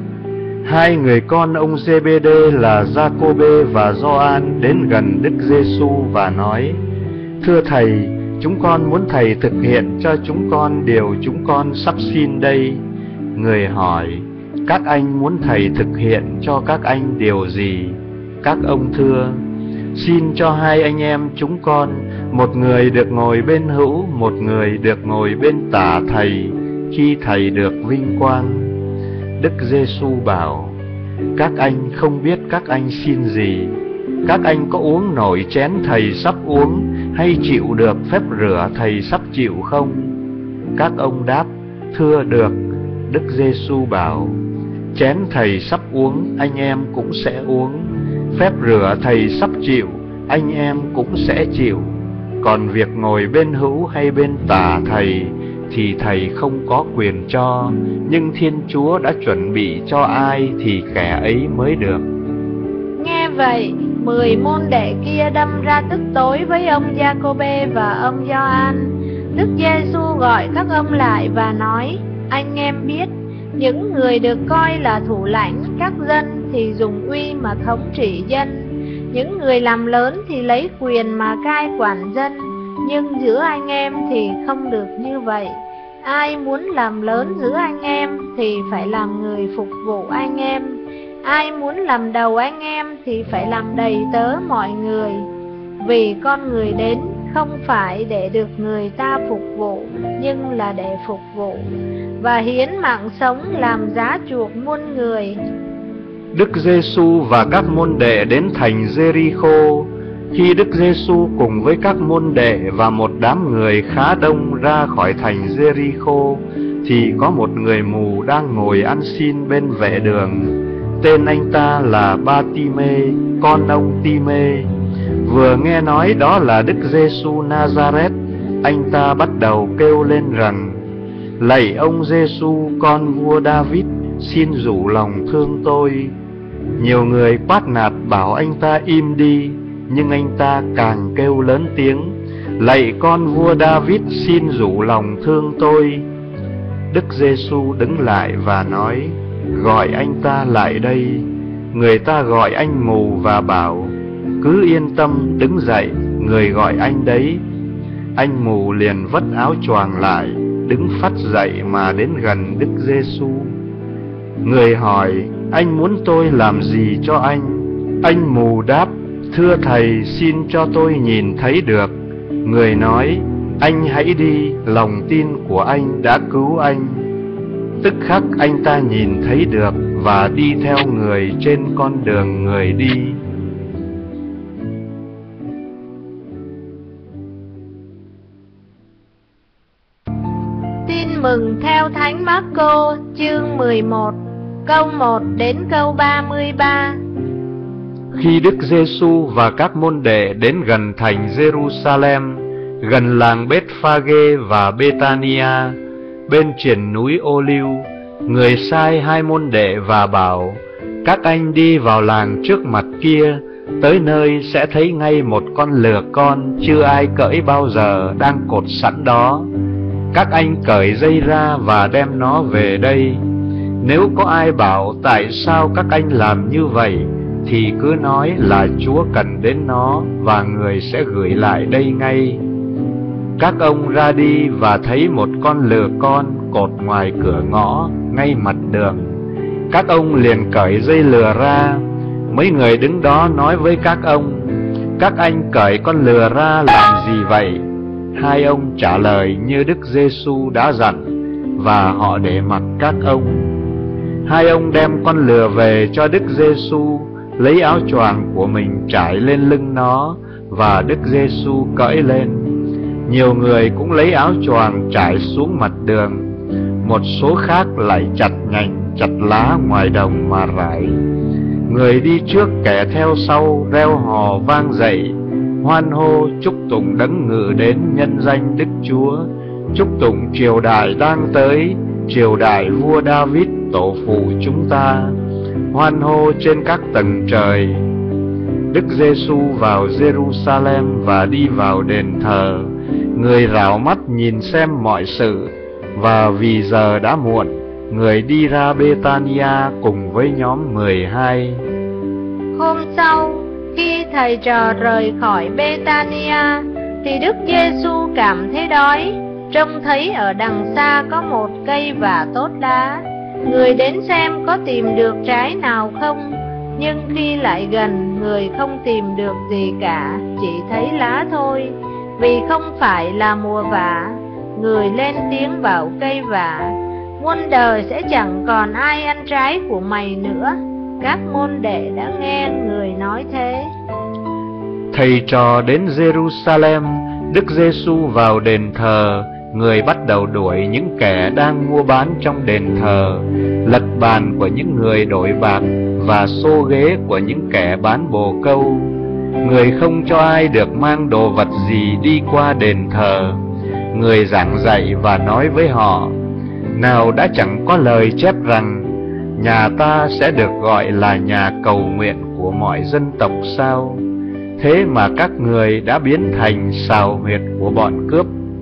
Hai người con ông Giê-bê-đê là Gia-cô-bê và Gioan đến gần Đức Giêsu và nói: thưa thầy, chúng con muốn Thầy thực hiện cho chúng con điều chúng con sắp xin đây. Người hỏi, các anh muốn Thầy thực hiện cho các anh điều gì? Các ông thưa, xin cho hai anh em chúng con, một người được ngồi bên hữu, một người được ngồi bên tả Thầy, khi Thầy được vinh quang. Đức Giêsu bảo, các anh không biết các anh xin gì. Các anh có uống nổi chén Thầy sắp uống, hay chịu được phép rửa Thầy sắp chịu không? Các ông đáp, thưa được. Đức Giêsu bảo, chén Thầy sắp uống anh em cũng sẽ uống, phép rửa Thầy sắp chịu anh em cũng sẽ chịu. Còn việc ngồi bên hữu hay bên tả Thầy thì Thầy không có quyền cho, nhưng Thiên Chúa đã chuẩn bị cho ai thì kẻ ấy mới được. Nghe vậy, mười môn đệ kia đâm ra tức tối với ông Giacôbê và ông Gioan. Đức Giêsu gọi các ông lại và nói, anh em biết, những người được coi là thủ lãnh các dân thì dùng uy mà thống trị dân, những người làm lớn thì lấy quyền mà cai quản dân, nhưng giữa anh em thì không được như vậy. Ai muốn làm lớn giữa anh em thì phải làm người phục vụ anh em, ai muốn làm đầu anh em thì phải làm đầy tớ mọi người. Vì con người đến không phải để được người ta phục vụ, nhưng là để phục vụ và hiến mạng sống làm giá chuộc muôn người. Đức Giêsu và các môn đệ đến thành Giê-ri-khô. Khi Đức Giêsu cùng với các môn đệ và một đám người khá đông ra khỏi thành Giê-ri-khô, thì có một người mù đang ngồi ăn xin bên vệ đường. Tên anh ta là Ba-ti-mê, con ông Ti-mê. Vừa nghe nói đó là Đức Giêsu Na-za-rét, anh ta bắt đầu kêu lên rằng, lạy ông Giêsu, con vua David, xin rủ lòng thương tôi. Nhiều người quát nạt bảo anh ta im đi, nhưng anh ta càng kêu lớn tiếng, lạy con vua David, xin rủ lòng thương tôi. Đức Giêsu đứng lại và nói, gọi anh ta lại đây. Người ta gọi anh mù và bảo, cứ yên tâm, đứng dậy, người gọi anh đấy. Anh mù liền vất áo choàng lại, đứng phắt dậy mà đến gần Đức Giêsu. Người hỏi, anh muốn tôi làm gì cho anh? Anh mù đáp, thưa Thầy, xin cho tôi nhìn thấy được. Người nói, anh hãy đi, lòng tin của anh đã cứu anh. Tức khắc anh ta nhìn thấy được và đi theo người trên con đường người đi. Tin mừng theo Thánh Mác-cô, chương mười một, câu một đến câu ba mươi ba. Khi Đức Giêsu và các môn đệ đến gần thành Giê-ru-sa-lem, gần làng Bết-phage và Bê-ta-ni-a, bên triền núi Ô-liu, người sai hai môn đệ và bảo, các anh đi vào làng trước mặt kia, tới nơi sẽ thấy ngay một con lừa con chưa ai cởi bao giờ đang cột sẵn đó. Các anh cởi dây ra và đem nó về đây. Nếu có ai bảo tại sao các anh làm như vậy, thì cứ nói là Chúa cần đến nó và người sẽ gửi lại đây ngay. Các ông ra đi và thấy một con lừa con cột ngoài cửa ngõ ngay mặt đường. Các ông liền cởi dây lừa ra. Mấy người đứng đó nói với các ông, các anh cởi con lừa ra làm gì vậy? Hai ông trả lời như Đức Giêsu đã dặn, và họ để mặc các ông. Hai ông đem con lừa về cho Đức Giêsu, lấy áo choàng của mình trải lên lưng nó, và Đức Giêsu cởi lên. Nhiều người cũng lấy áo choàng trải xuống mặt đường. Một số khác lại chặt nhành, chặt lá ngoài đồng mà rải. Người đi trước kẻ theo sau reo hò vang dậy, hoan hô chúc tụng đấng ngự đến nhân danh Đức Chúa, chúc tụng triều đại đang tới, triều đại vua David tổ phụ chúng ta, hoan hô trên các tầng trời. Đức Giêsu vào Giê-ru-sa-lem và đi vào đền thờ. Người rảo mắt nhìn xem mọi sự, và vì giờ đã muộn, người đi ra Bê-ta-ni-a cùng với nhóm mười hai. Hôm sau, khi thầy trò rời khỏi Bê-ta-ni-a, Thì Đức Giêsu cảm thấy đói, trông thấy ở đằng xa có một cây vả tốt lá. Người đến xem có tìm được trái nào không, nhưng khi lại gần, người không tìm được gì cả, chỉ thấy lá thôi, vì không phải là mùa vả. Người lên tiếng bảo cây vả: muôn đời sẽ chẳng còn ai ăn trái của mày nữa. Các môn đệ đã nghe người nói thế. Thầy trò đến Jerusalem, Đức Giêsu vào đền thờ. Người bắt đầu đuổi những kẻ đang mua bán trong đền thờ, lật bàn của những người đổi bạc và xô ghế của những kẻ bán bồ câu. Người không cho ai được mang đồ vật gì đi qua đền thờ. Người giảng dạy và nói với họ: nào đã chẳng có lời chép rằng nhà ta sẽ được gọi là nhà cầu nguyện của mọi dân tộc sao? Thế mà các người đã biến thành sào huyệt của bọn cướp.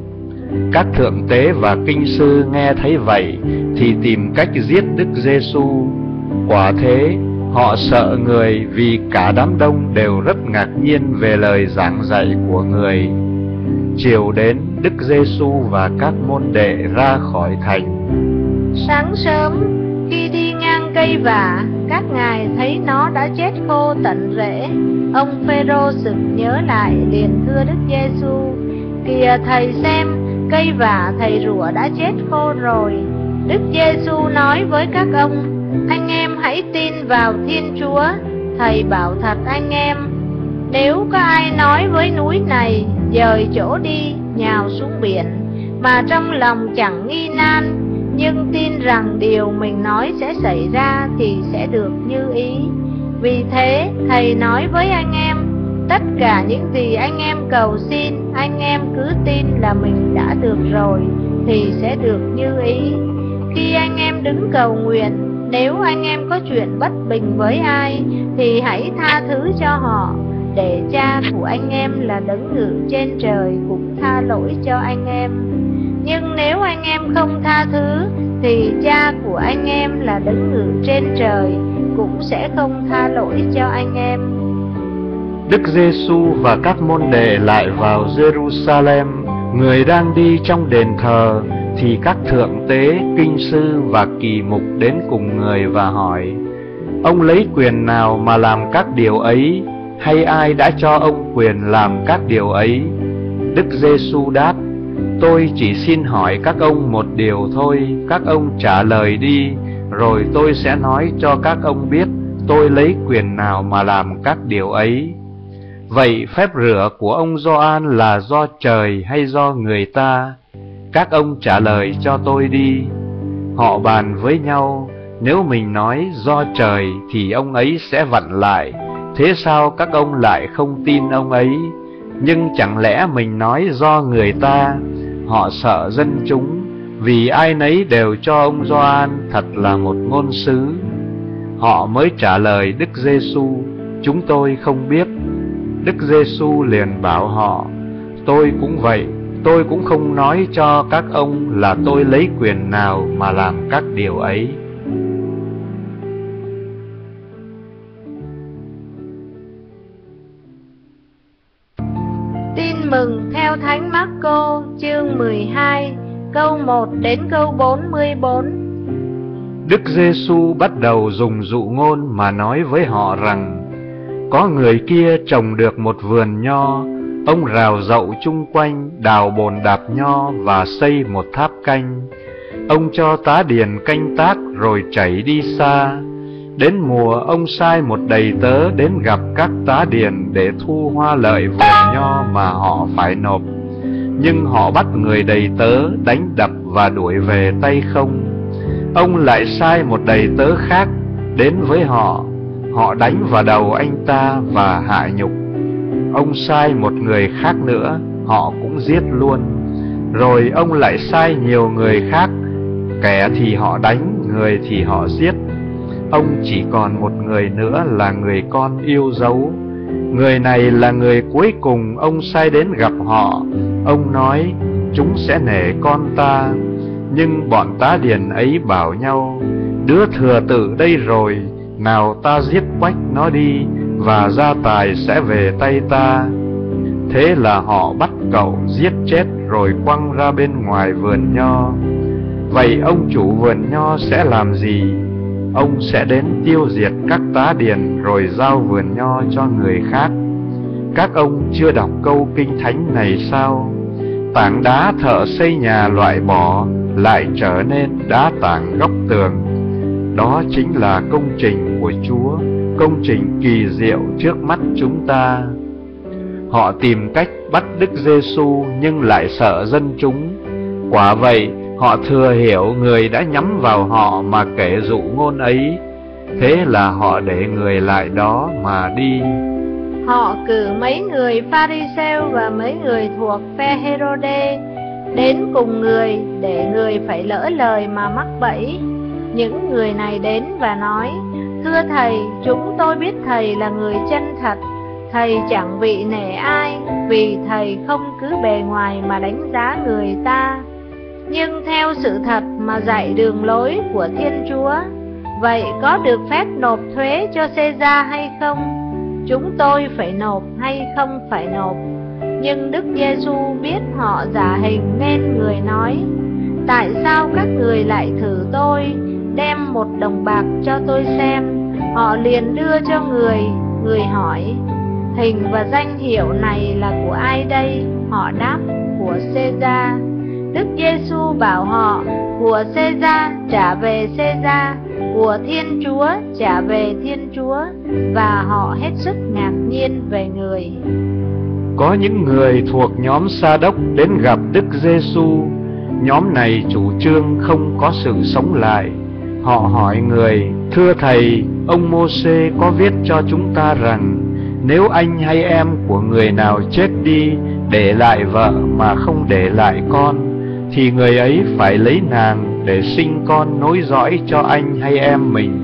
Các thượng tế và kinh sư nghe thấy vậy thì tìm cách giết Đức Giêsu. Quả thế, họ sợ người vì cả đám đông đều rất ngạc nhiên về lời giảng dạy của người. Chiều đến, Đức Giêsu và các môn đệ ra khỏi thành. Sáng sớm, khi đi ngang cây vả, các ngài thấy nó đã chết khô tận rễ. Ông Phêrô sực nhớ lại, liền thưa Đức Giêsu: kìa thầy xem, cây vả thầy rủa đã chết khô rồi. Đức Giêsu nói với các ông: anh em hãy tin vào Thiên Chúa. Thầy bảo thật anh em, nếu có ai nói với núi này dời chỗ đi, nhào xuống biển, mà trong lòng chẳng nghi nan, nhưng tin rằng điều mình nói sẽ xảy ra, thì sẽ được như ý. Vì thế thầy nói với anh em, tất cả những gì anh em cầu xin, anh em cứ tin là mình đã được rồi, thì sẽ được như ý. Khi anh em đứng cầu nguyện, nếu anh em có chuyện bất bình với ai, thì hãy tha thứ cho họ, để Cha của anh em là đấng ngự trên trời cũng tha lỗi cho anh em. Nhưng nếu anh em không tha thứ, thì Cha của anh em là đấng ngự trên trời cũng sẽ không tha lỗi cho anh em. Đức Giêsu và các môn đệ lại vào Jerusalem. Người đang đi trong đền thờ thì các thượng tế, kinh sư và kỳ mục đến cùng người và hỏi: ông lấy quyền nào mà làm các điều ấy? Hay ai đã cho ông quyền làm các điều ấy? Đức Giêsu đáp: tôi chỉ xin hỏi các ông một điều thôi, các ông trả lời đi, rồi tôi sẽ nói cho các ông biết tôi lấy quyền nào mà làm các điều ấy. Vậy phép rửa của ông Gioan là do trời hay do người ta? Các ông trả lời cho tôi đi. Họ bàn với nhau, nếu mình nói do trời thì ông ấy sẽ vặn lại, thế sao các ông lại không tin ông ấy? Nhưng chẳng lẽ mình nói do người ta? Họ sợ dân chúng, vì ai nấy đều cho ông Gioan thật là một ngôn sứ. Họ mới trả lời Đức Giêsu: chúng tôi không biết. Đức Giêsu liền bảo họ: tôi cũng vậy, tôi cũng không nói cho các ông là tôi lấy quyền nào mà làm các điều ấy. Tin mừng theo Thánh Mác-cô, chương mười hai, câu một đến câu bốn mươi bốn. Đức Giêsu bắt đầu dùng dụ ngôn mà nói với họ rằng: có người kia trồng được một vườn nho, ông rào dậu chung quanh, đào bồn đạp nho và xây một tháp canh. Ông cho tá điền canh tác rồi chảy đi xa. Đến mùa, ông sai một đầy tớ đến gặp các tá điền để thu hoa lợi vườn nho mà họ phải nộp. Nhưng họ bắt người đầy tớ, đánh đập và đuổi về tay không. Ông lại sai một đầy tớ khác đến với họ. Họ đánh vào đầu anh ta và hạ nhục. Ông sai một người khác nữa, họ cũng giết luôn. Rồi ông lại sai nhiều người khác, kẻ thì họ đánh, người thì họ giết. Ông chỉ còn một người nữa là người con yêu dấu. Người này là người cuối cùng ông sai đến gặp họ. Ông nói: chúng sẽ nể con ta. Nhưng bọn tá điền ấy bảo nhau: đứa thừa tự đây rồi, nào ta giết quách nó đi, và gia tài sẽ về tay ta. Thế là họ bắt cậu giết chết rồi quăng ra bên ngoài vườn nho. Vậy ông chủ vườn nho sẽ làm gì? Ông sẽ đến tiêu diệt các tá điền rồi giao vườn nho cho người khác. Các ông chưa đọc câu kinh thánh này sao? Tảng đá thợ xây nhà loại bỏ lại trở nên đá tảng góc tường. Đó chính là công trình của Chúa, công trình kỳ diệu trước mắt chúng ta. Họ tìm cách bắt Đức Giêsu nhưng lại sợ dân chúng. Quả vậy, họ thừa hiểu người đã nhắm vào họ mà kể dụ ngôn ấy. Thế là họ để người lại đó mà đi. Họ cử mấy người Pha-ri-sêu và mấy người thuộc phe Hê-rô-đê đến cùng người, để người phải lỡ lời mà mắc bẫy. Những người này đến và nói: Thưa Thầy, chúng tôi biết Thầy là người chân thật. Thầy chẳng vị nể ai, vì Thầy không cứ bề ngoài mà đánh giá người ta, nhưng theo sự thật mà dạy đường lối của Thiên Chúa. Vậy có được phép nộp thuế cho Xê-ra hay không? Chúng tôi phải nộp hay không phải nộp? Nhưng Đức Giêsu biết họ giả hình nên người nói: Tại sao các người lại thử tôi? Đem một đồng bạc cho tôi xem. Họ liền đưa cho người. Người hỏi: Hình và danh hiệu này là của ai đây? Họ đáp: Của Xê-ra. Đức Giêsu bảo họ: Của Xê-ra trả về Xê-ra, của Thiên Chúa trả về Thiên Chúa. Và họ hết sức ngạc nhiên về người. Có những người thuộc nhóm Sa-đốc đến gặp Đức Giêsu. Nhóm này chủ trương không có sự sống lại. Họ hỏi người: Thưa Thầy, ông Mô-sê có viết cho chúng ta rằng nếu anh hay em của người nào chết đi, để lại vợ mà không để lại con, thì người ấy phải lấy nàng để sinh con nối dõi cho anh hay em mình.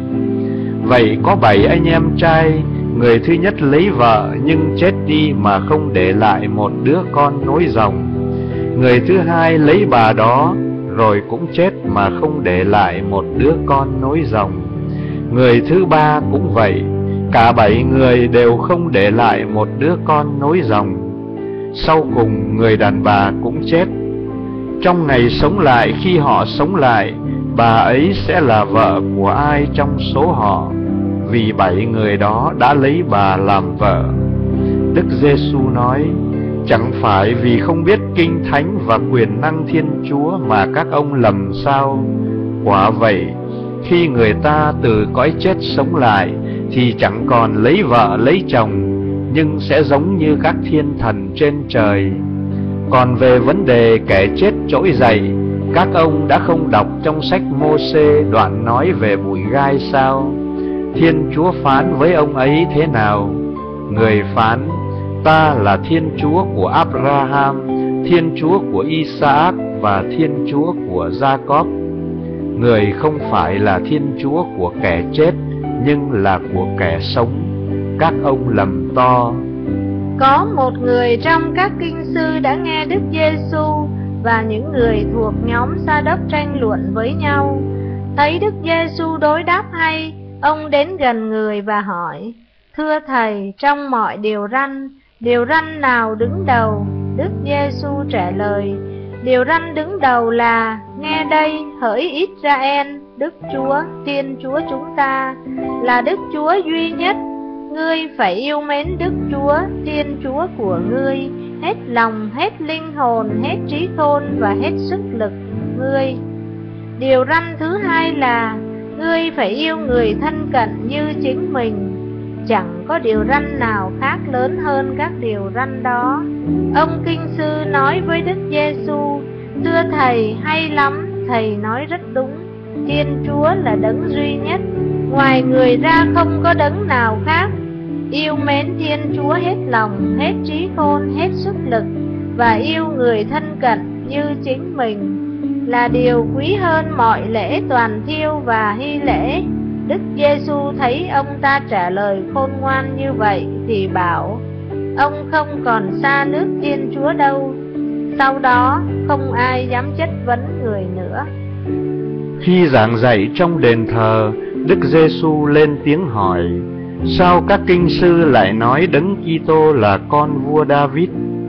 Vậy có bảy anh em trai, người thứ nhất lấy vợ nhưng chết đi mà không để lại một đứa con nối dòng. Người thứ hai lấy bà đó rồi cũng chết mà không để lại một đứa con nối dòng. Người thứ ba cũng vậy, cả bảy người đều không để lại một đứa con nối dòng. Sau cùng người đàn bà cũng chết. Trong ngày sống lại, khi họ sống lại, bà ấy sẽ là vợ của ai trong số họ, vì bảy người đó đã lấy bà làm vợ. Đức Giêsu nói: Chẳng phải vì không biết kinh thánh và quyền năng Thiên Chúa mà các ông lầm sao? Quả vậy, khi người ta từ cõi chết sống lại thì chẳng còn lấy vợ lấy chồng, nhưng sẽ giống như các thiên thần trên trời. Còn về vấn đề kẻ chết trỗi dậy, các ông đã không đọc trong sách Mô-sê đoạn nói về bụi gai sao? Thiên Chúa phán với ông ấy thế nào? Người phán: Ta là Thiên Chúa của Abraham, Thiên Chúa của Isaac và Thiên Chúa của Gia-cốp. Người không phải là Thiên Chúa của kẻ chết, nhưng là của kẻ sống. Các ông lầm to. Có một người trong các kinh sư đã nghe Đức Giêsu và những người thuộc nhóm Sa-đốc tranh luận với nhau. Thấy Đức Giêsu đối đáp hay, ông đến gần người và hỏi: Thưa Thầy, trong mọi điều răn, điều răn nào đứng đầu? Đức Giêsu trả lời: Điều răn đứng đầu là: Nghe đây, hỡi Israel, Đức Chúa, Thiên Chúa chúng ta là Đức Chúa duy nhất. Ngươi phải yêu mến Đức Chúa, Thiên Chúa của ngươi, hết lòng, hết linh hồn, hết trí khôn và hết sức lực ngươi. Điều răn thứ hai là: Ngươi phải yêu người thân cận như chính mình. Chẳng có điều răn nào khác lớn hơn các điều răn đó. Ông kinh sư nói với Đức Giêsu: Thưa Thầy, hay lắm, Thầy nói rất đúng. Thiên Chúa là đấng duy nhất, ngoài người ra không có đấng nào khác. Yêu mến Thiên Chúa hết lòng, hết trí khôn, hết sức lực, và yêu người thân cận như chính mình là điều quý hơn mọi lễ toàn thiêu và hy lễ. Đức Giêsu thấy ông ta trả lời khôn ngoan như vậy thì bảo: Ông không còn xa nước Thiên Chúa đâu. Sau đó không ai dám chất vấn người nữa. Khi giảng dạy trong đền thờ, Đức Giêsu lên tiếng hỏi: Sao các kinh sư lại nói Đấng Kitô là con vua David?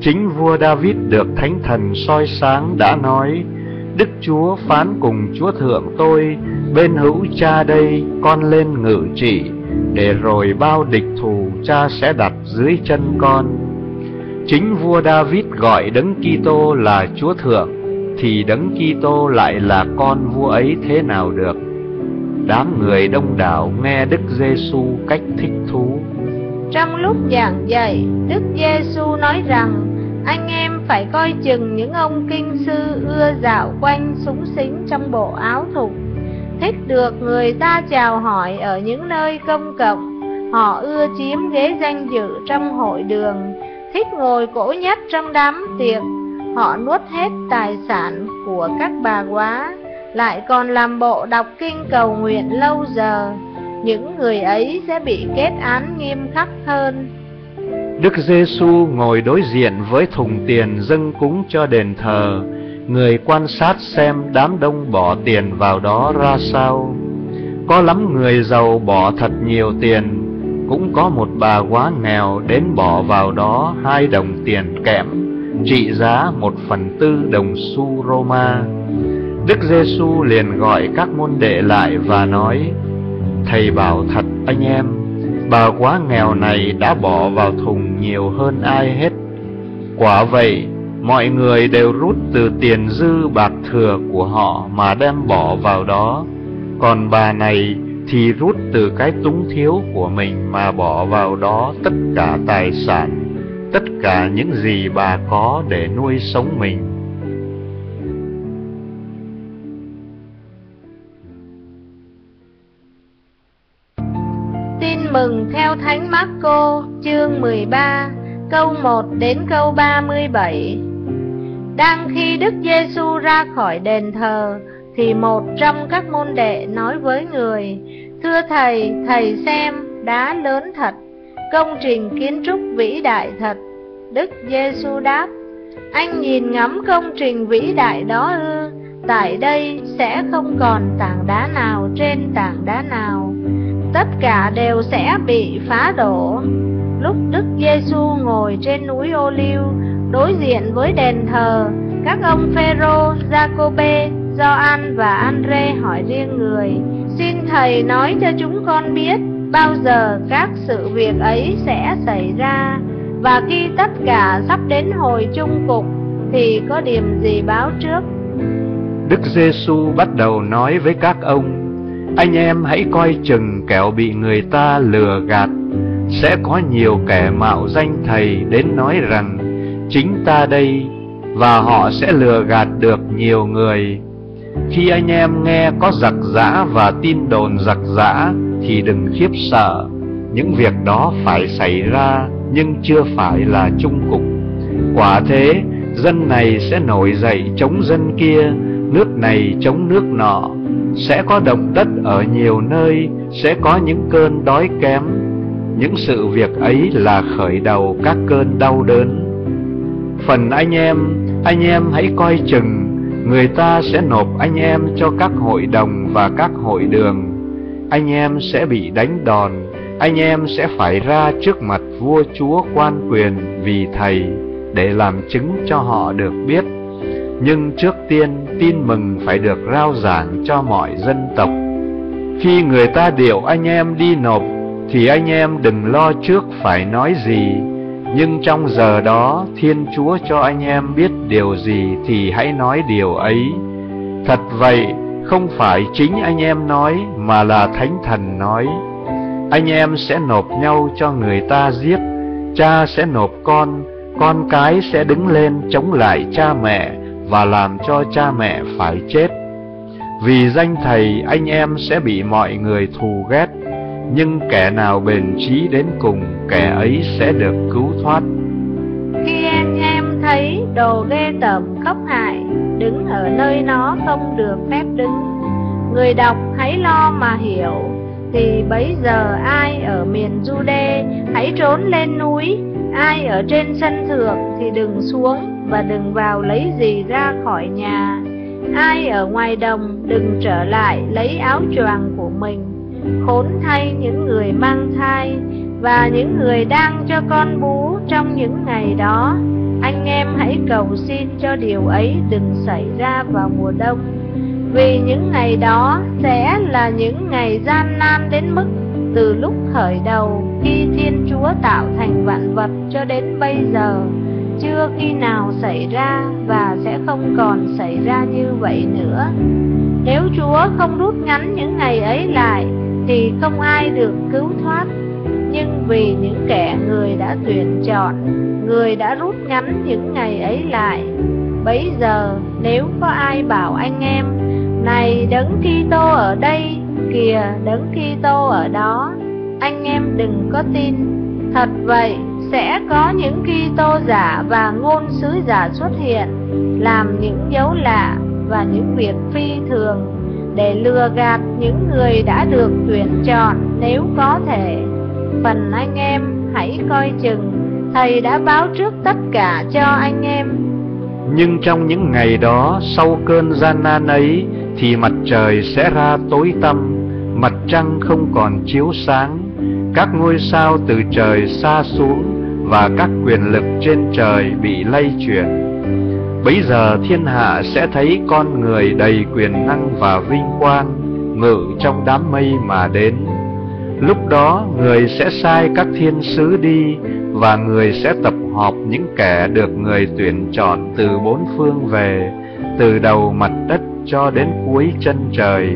Chính vua David được Thánh Thần soi sáng đã nói: Đức Chúa phán cùng Chúa Thượng tôi, bên hữu Cha đây con lên ngự trị, để rồi bao địch thù Cha sẽ đặt dưới chân con. Chính vua David gọi Đấng Kitô là Chúa Thượng, thì Đấng Kitô lại là con vua ấy thế nào được? Đám người đông đảo nghe Đức Giêsu cách thích thú. Trong lúc giảng dạy, Đức Giêsu nói rằng anh em phải coi chừng những ông kinh sư ưa dạo quanh xúng xính trong bộ áo thục, thích được người ta chào hỏi ở những nơi công cộng. Họ ưa chiếm ghế danh dự trong hội đường, thích ngồi cổ nhất trong đám tiệc. Họ nuốt hết tài sản của các bà góa, lại còn làm bộ đọc kinh cầu nguyện lâu giờ. Những người ấy sẽ bị kết án nghiêm khắc hơn. Đức Giêsu ngồi đối diện với thùng tiền dâng cúng cho đền thờ. Người quan sát xem đám đông bỏ tiền vào đó ra sao. Có lắm người giàu bỏ thật nhiều tiền, cũng có một bà góa nghèo đến bỏ vào đó hai đồng tiền kẽm, trị giá một phần tư đồng xu Roma. Đức Giêsu liền gọi các môn đệ lại và nói: Thầy bảo thật anh em, bà góa nghèo này đã bỏ vào thùng nhiều hơn ai hết. Quả vậy, mọi người đều rút từ tiền dư bạc thừa của họ mà đem bỏ vào đó, còn bà này thì rút từ cái túng thiếu của mình mà bỏ vào đó tất cả tài sản, tất cả những gì bà có để nuôi sống mình. Tin mừng theo Thánh Mác-cô, chương mười ba, câu một đến câu ba mươi bảy. Đang khi Đức Giêsu ra khỏi đền thờ, thì một trong các môn đệ nói với người: Thưa Thầy, Thầy xem, đá lớn thật, công trình kiến trúc vĩ đại thật. Đức Giêsu đáp: Anh nhìn ngắm công trình vĩ đại đó ư? Tại đây sẽ không còn tảng đá nào trên tảng đá nào, tất cả đều sẽ bị phá đổ. Lúc Đức Giêsu ngồi trên núi Ô-liu đối diện với đền thờ, các ông Phêrô, Giacôbê, Gioan và An-rê hỏi riêng người: Xin Thầy nói cho chúng con biết bao giờ các sự việc ấy sẽ xảy ra, và khi tất cả sắp đến hồi chung cục thì có điểm gì báo trước? Đức Giêsu bắt đầu nói với các ông: Anh em hãy coi chừng kẻo bị người ta lừa gạt. Sẽ có nhiều kẻ mạo danh Thầy đến nói rằng chính ta đây, và họ sẽ lừa gạt được nhiều người. Khi anh em nghe có giặc giã và tin đồn giặc giã thì đừng khiếp sợ. Những việc đó phải xảy ra, nhưng chưa phải là chung cục. Quả thế, dân này sẽ nổi dậy chống dân kia, nước này chống nước nọ. Sẽ có động đất ở nhiều nơi, sẽ có những cơn đói kém. Những sự việc ấy là khởi đầu các cơn đau đớn. Phần anh em, anh em hãy coi chừng, người ta sẽ nộp anh em cho các hội đồng và các hội đường. Anh em sẽ bị đánh đòn, anh em sẽ phải ra trước mặt vua chúa quan quyền vì Thầy, để làm chứng cho họ được biết. Nhưng trước tiên tin mừng phải được rao giảng cho mọi dân tộc. Khi người ta điệu anh em đi nộp, thì anh em đừng lo trước phải nói gì. Nhưng trong giờ đó Thiên Chúa cho anh em biết điều gì thì hãy nói điều ấy. Thật vậy, không phải chính anh em nói, mà là Thánh Thần nói. Anh em sẽ nộp nhau cho người ta giết, cha sẽ nộp con, con cái sẽ đứng lên chống lại cha mẹ và làm cho cha mẹ phải chết. Vì danh Thầy anh em sẽ bị mọi người thù ghét, nhưng kẻ nào bền chí đến cùng, kẻ ấy sẽ được cứu thoát. Khi anh em thấy đồ ghê tởm khốc hại đứng ở nơi nó không được phép đứng, người đọc hãy lo mà hiểu. Thì bấy giờ ai ở miền Giu-đê hãy trốn lên núi, ai ở trên sân thượng thì đừng xuống và đừng vào lấy gì ra khỏi nhà. Ai ở ngoài đồng đừng trở lại lấy áo choàng của mình. Khốn thay những người mang thai, và những người đang cho con bú trong những ngày đó, anh em hãy cầu xin cho điều ấy đừng xảy ra vào mùa đông. Vì những ngày đó sẽ là những ngày gian nan đến mức từ lúc khởi đầu khi Thiên Chúa tạo thành vạn vật cho đến bây giờ chưa khi nào xảy ra, và sẽ không còn xảy ra như vậy nữa. Nếu Chúa không rút ngắn những ngày ấy lại thì không ai được cứu thoát. Nhưng vì những kẻ người đã tuyển chọn, người đã rút ngắn những ngày ấy lại. Bấy giờ nếu có ai bảo anh em: này Đấng Kitô ở đây, kìa Đấng Kitô ở đó, anh em đừng có tin. Thật vậy, sẽ có những Kitô giả và ngôn sứ giả xuất hiện, làm những dấu lạ và những việc phi thường để lừa gạt những người đã được tuyển chọn nếu có thể. Phần anh em hãy coi chừng, Thầy đã báo trước tất cả cho anh em. Nhưng trong những ngày đó, sau cơn gian nan ấy, thì mặt trời sẽ ra tối tăm, mặt trăng không còn chiếu sáng, các ngôi sao từ trời sa xuống, và các quyền lực trên trời bị lay chuyển. Bấy giờ thiên hạ sẽ thấy con người đầy quyền năng và vinh quang ngự trong đám mây mà đến. Lúc đó người sẽ sai các thiên sứ đi, và người sẽ tập họp những kẻ được người tuyển chọn từ bốn phương về, từ đầu mặt đất cho đến cuối chân trời.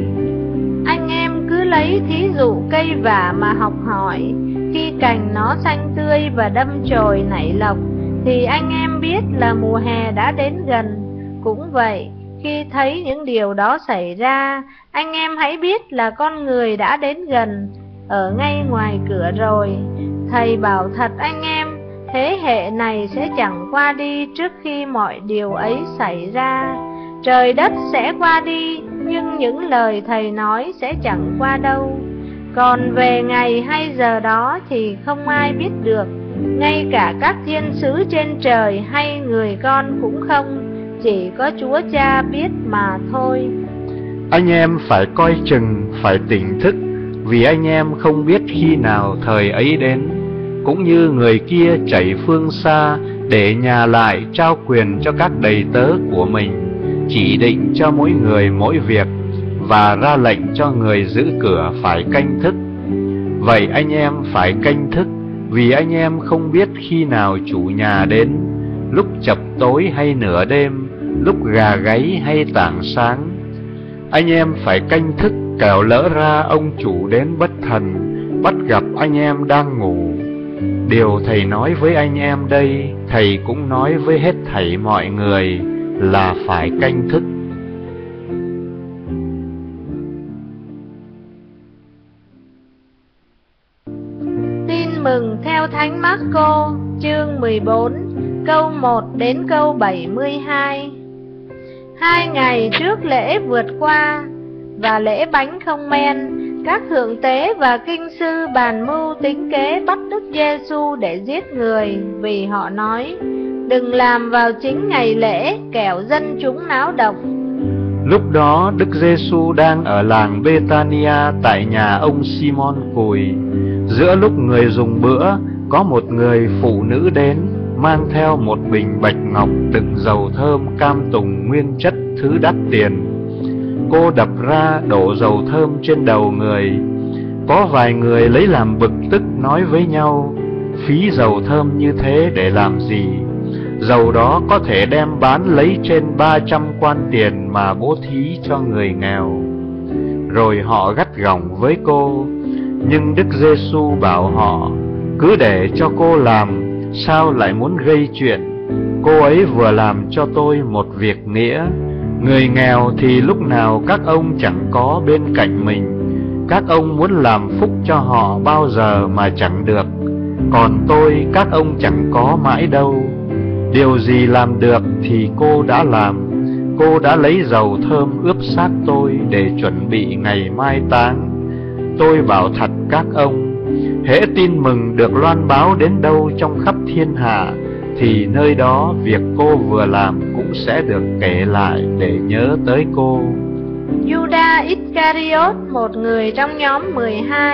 Anh em cứ lấy thí dụ cây vả mà học hỏi. Khi cành nó xanh tươi và đâm chồi nảy lộc, thì anh em biết là mùa hè đã đến gần. Cũng vậy, khi thấy những điều đó xảy ra, anh em hãy biết là con người đã đến gần, ở ngay ngoài cửa rồi. Thầy bảo thật anh em, thế hệ này sẽ chẳng qua đi trước khi mọi điều ấy xảy ra. Trời đất sẽ qua đi, nhưng những lời Thầy nói sẽ chẳng qua đâu. Còn về ngày hay giờ đó thì không ai biết được, ngay cả các thiên sứ trên trời hay người con cũng không, chỉ có Chúa Cha biết mà thôi. Anh em phải coi chừng, phải tỉnh thức, vì anh em không biết khi nào thời ấy đến. Cũng như người kia chạy phương xa để nhà lại trao quyền cho các đầy tớ của mình, chỉ định cho mỗi người mỗi việc, và ra lệnh cho người giữ cửa phải canh thức. Vậy anh em phải canh thức, vì anh em không biết khi nào chủ nhà đến, lúc chập tối hay nửa đêm, lúc gà gáy hay tảng sáng. Anh em phải canh thức, kẻo lỡ ra ông chủ đến bất thần, bắt gặp anh em đang ngủ. Điều Thầy nói với anh em đây, Thầy cũng nói với hết thảy mọi người, là phải canh thức. Tin mừng theo Thánh Mác-cô, chương mười bốn, câu một đến câu bảy mươi hai. Hai ngày trước lễ vượt qua và lễ bánh không men, các thượng tế và kinh sư bàn mưu tính kế bắt Đức Giêsu để giết người, vì họ nói: đừng làm vào chính ngày lễ, kẻo dân chúng náo động. Lúc đó Đức Giêsu đang ở làng Bê-tha-ni-a tại nhà ông Si-môn Cùi. Giữa lúc người dùng bữa, có một người phụ nữ đến, mang theo một bình bạch ngọc đựng dầu thơm cam tùng nguyên chất thứ đắt tiền. Cô đập ra đổ dầu thơm trên đầu người. Có vài người lấy làm bực tức, nói với nhau: phí dầu thơm như thế để làm gì? Dầu đó có thể đem bán lấy trên ba trăm quan tiền mà bố thí cho người nghèo. Rồi họ gắt gỏng với cô. Nhưng Đức Giêsu bảo họ: cứ để cho cô làm, sao lại muốn gây chuyện? Cô ấy vừa làm cho tôi một việc nghĩa. Người nghèo thì lúc nào các ông chẳng có bên cạnh mình. Các ông muốn làm phúc cho họ bao giờ mà chẳng được. Còn tôi các ông chẳng có mãi đâu. Điều gì làm được thì cô đã làm. Cô đã lấy dầu thơm ướp xác tôi để chuẩn bị ngày mai táng. Tôi bảo thật các ông, hễ tin mừng được loan báo đến đâu trong khắp thiên hạ, thì nơi đó việc cô vừa làm cũng sẽ được kể lại để nhớ tới cô. Judas Iscariot, một người trong nhóm mười hai,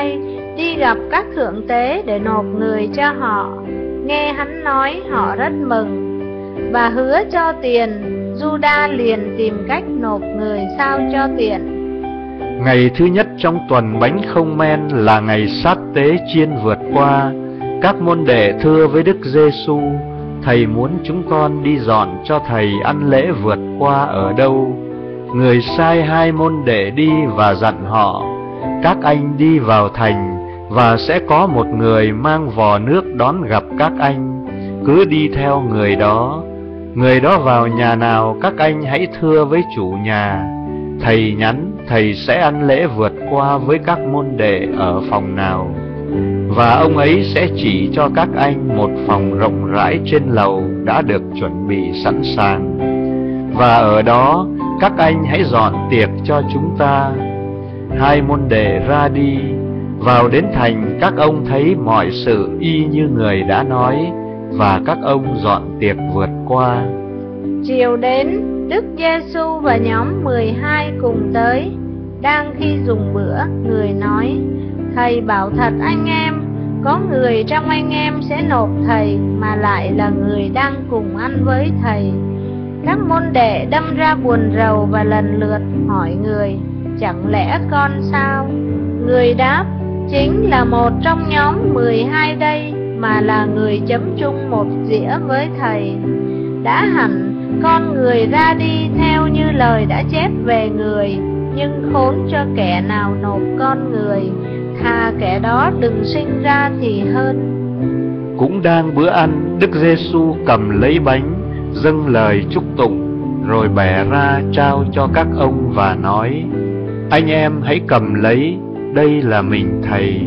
đi gặp các thượng tế để nộp người cho họ. Nghe hắn nói, họ rất mừng và hứa cho tiền. Juda liền tìm cách nộp người sao cho tiện. Ngày thứ nhất trong tuần bánh không men là ngày sát tế chiên vượt qua. Các môn đệ thưa với Đức Giêsu: Thầy muốn chúng con đi dọn cho Thầy ăn lễ vượt qua ở đâu? Người sai hai môn đệ đi và dặn họ: Các anh đi vào thành, và sẽ có một người mang vò nước đón gặp các anh. Cứ đi theo người đó. Người đó vào nhà nào, các anh hãy thưa với chủ nhà: Thầy nhắn Thầy sẽ ăn lễ vượt qua với các môn đệ ở phòng nào. Và ông ấy sẽ chỉ cho các anh một phòng rộng rãi trên lầu đã được chuẩn bị sẵn sàng. Và ở đó các anh hãy dọn tiệc cho chúng ta. Hai môn đệ ra đi. Vào đến thành, các ông thấy mọi sự y như người đã nói, và các ông dọn tiệc vượt qua. Chiều đến, Đức Giêsu và nhóm mười hai cùng tới. Đang khi dùng bữa, người nói: Thầy bảo thật anh em, có người trong anh em sẽ nộp Thầy, mà lại là người đang cùng ăn với Thầy. Các môn đệ đâm ra buồn rầu và lần lượt hỏi người: Chẳng lẽ con sao? Người đáp: Chính là một trong nhóm mười hai đây, mà là người chấm chung một dĩa với Thầy. Đã hẳn con người ra đi theo như lời đã chép về người, nhưng khốn cho kẻ nào nộp con người, thà kẻ đó đừng sinh ra thì hơn. Cũng đang bữa ăn, Đức Giêsu cầm lấy bánh, dâng lời chúc tụng, rồi bẻ ra trao cho các ông và nói: Anh em hãy cầm lấy, đây là mình Thầy.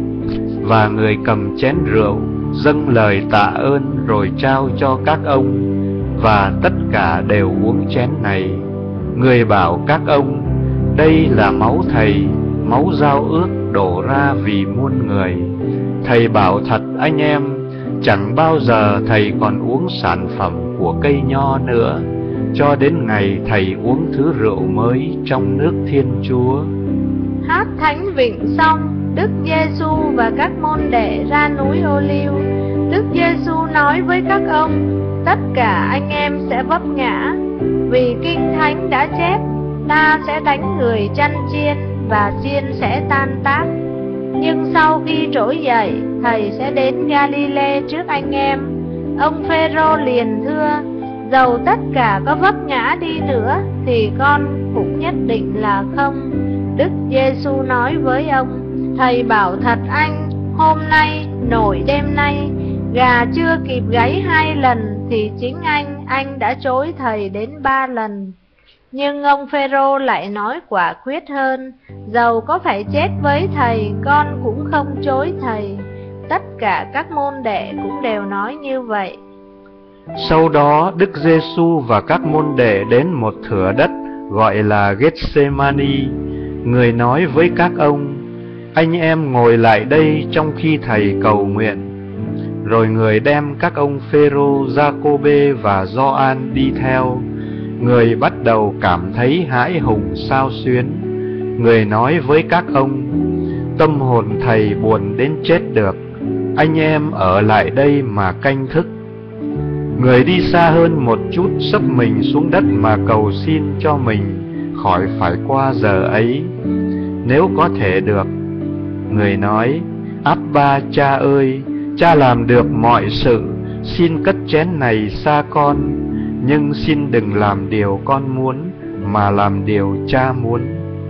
Và người cầm chén rượu, dâng lời tạ ơn rồi trao cho các ông, và tất cả đều uống chén này. Người bảo các ông: Đây là máu Thầy, máu giao ước đổ ra vì muôn người. Thầy bảo thật anh em, chẳng bao giờ Thầy còn uống sản phẩm của cây nho nữa, cho đến ngày Thầy uống thứ rượu mới trong nước Thiên Chúa. Hát thánh vịnh xong, Đức Giêsu và các môn đệ ra núi Ô-liu. Đức Giêsu nói với các ông: Tất cả anh em sẽ vấp ngã, vì Kinh Thánh đã chép: Ta sẽ đánh người chăn chiên, và chiên sẽ tan tác. Nhưng sau khi trỗi dậy, Thầy sẽ đến Ga-li-lê trước anh em. Ông Phêrô liền thưa: Dầu tất cả có vấp ngã đi nữa, thì con cũng nhất định là không. Đức Giêsu nói với ông: Thầy bảo thật anh, hôm nay, nổi đêm nay, gà chưa kịp gáy hai lần, thì chính anh, anh đã chối Thầy đến ba lần. Nhưng ông Phêrô lại nói quả quyết hơn: Dầu có phải chết với Thầy, con cũng không chối Thầy. Tất cả các môn đệ cũng đều nói như vậy. Sau đó Đức Giêsu và các môn đệ đến một thửa đất gọi là Gethsemani. Người nói với các ông: Anh em ngồi lại đây trong khi Thầy cầu nguyện. Rồi người đem các ông Phêrô, Gia-cô-bê và Gioan đi theo. Người bắt đầu cảm thấy hãi hùng xao xuyến. Người nói với các ông: Tâm hồn Thầy buồn đến chết được, anh em ở lại đây mà canh thức. Người đi xa hơn một chút, sấp mình xuống đất mà cầu xin cho mình khỏi phải qua giờ ấy, nếu có thể được. Người nói: Abba Cha ơi, Cha làm được mọi sự, xin cất chén này xa con, nhưng xin đừng làm điều con muốn, mà làm điều Cha muốn.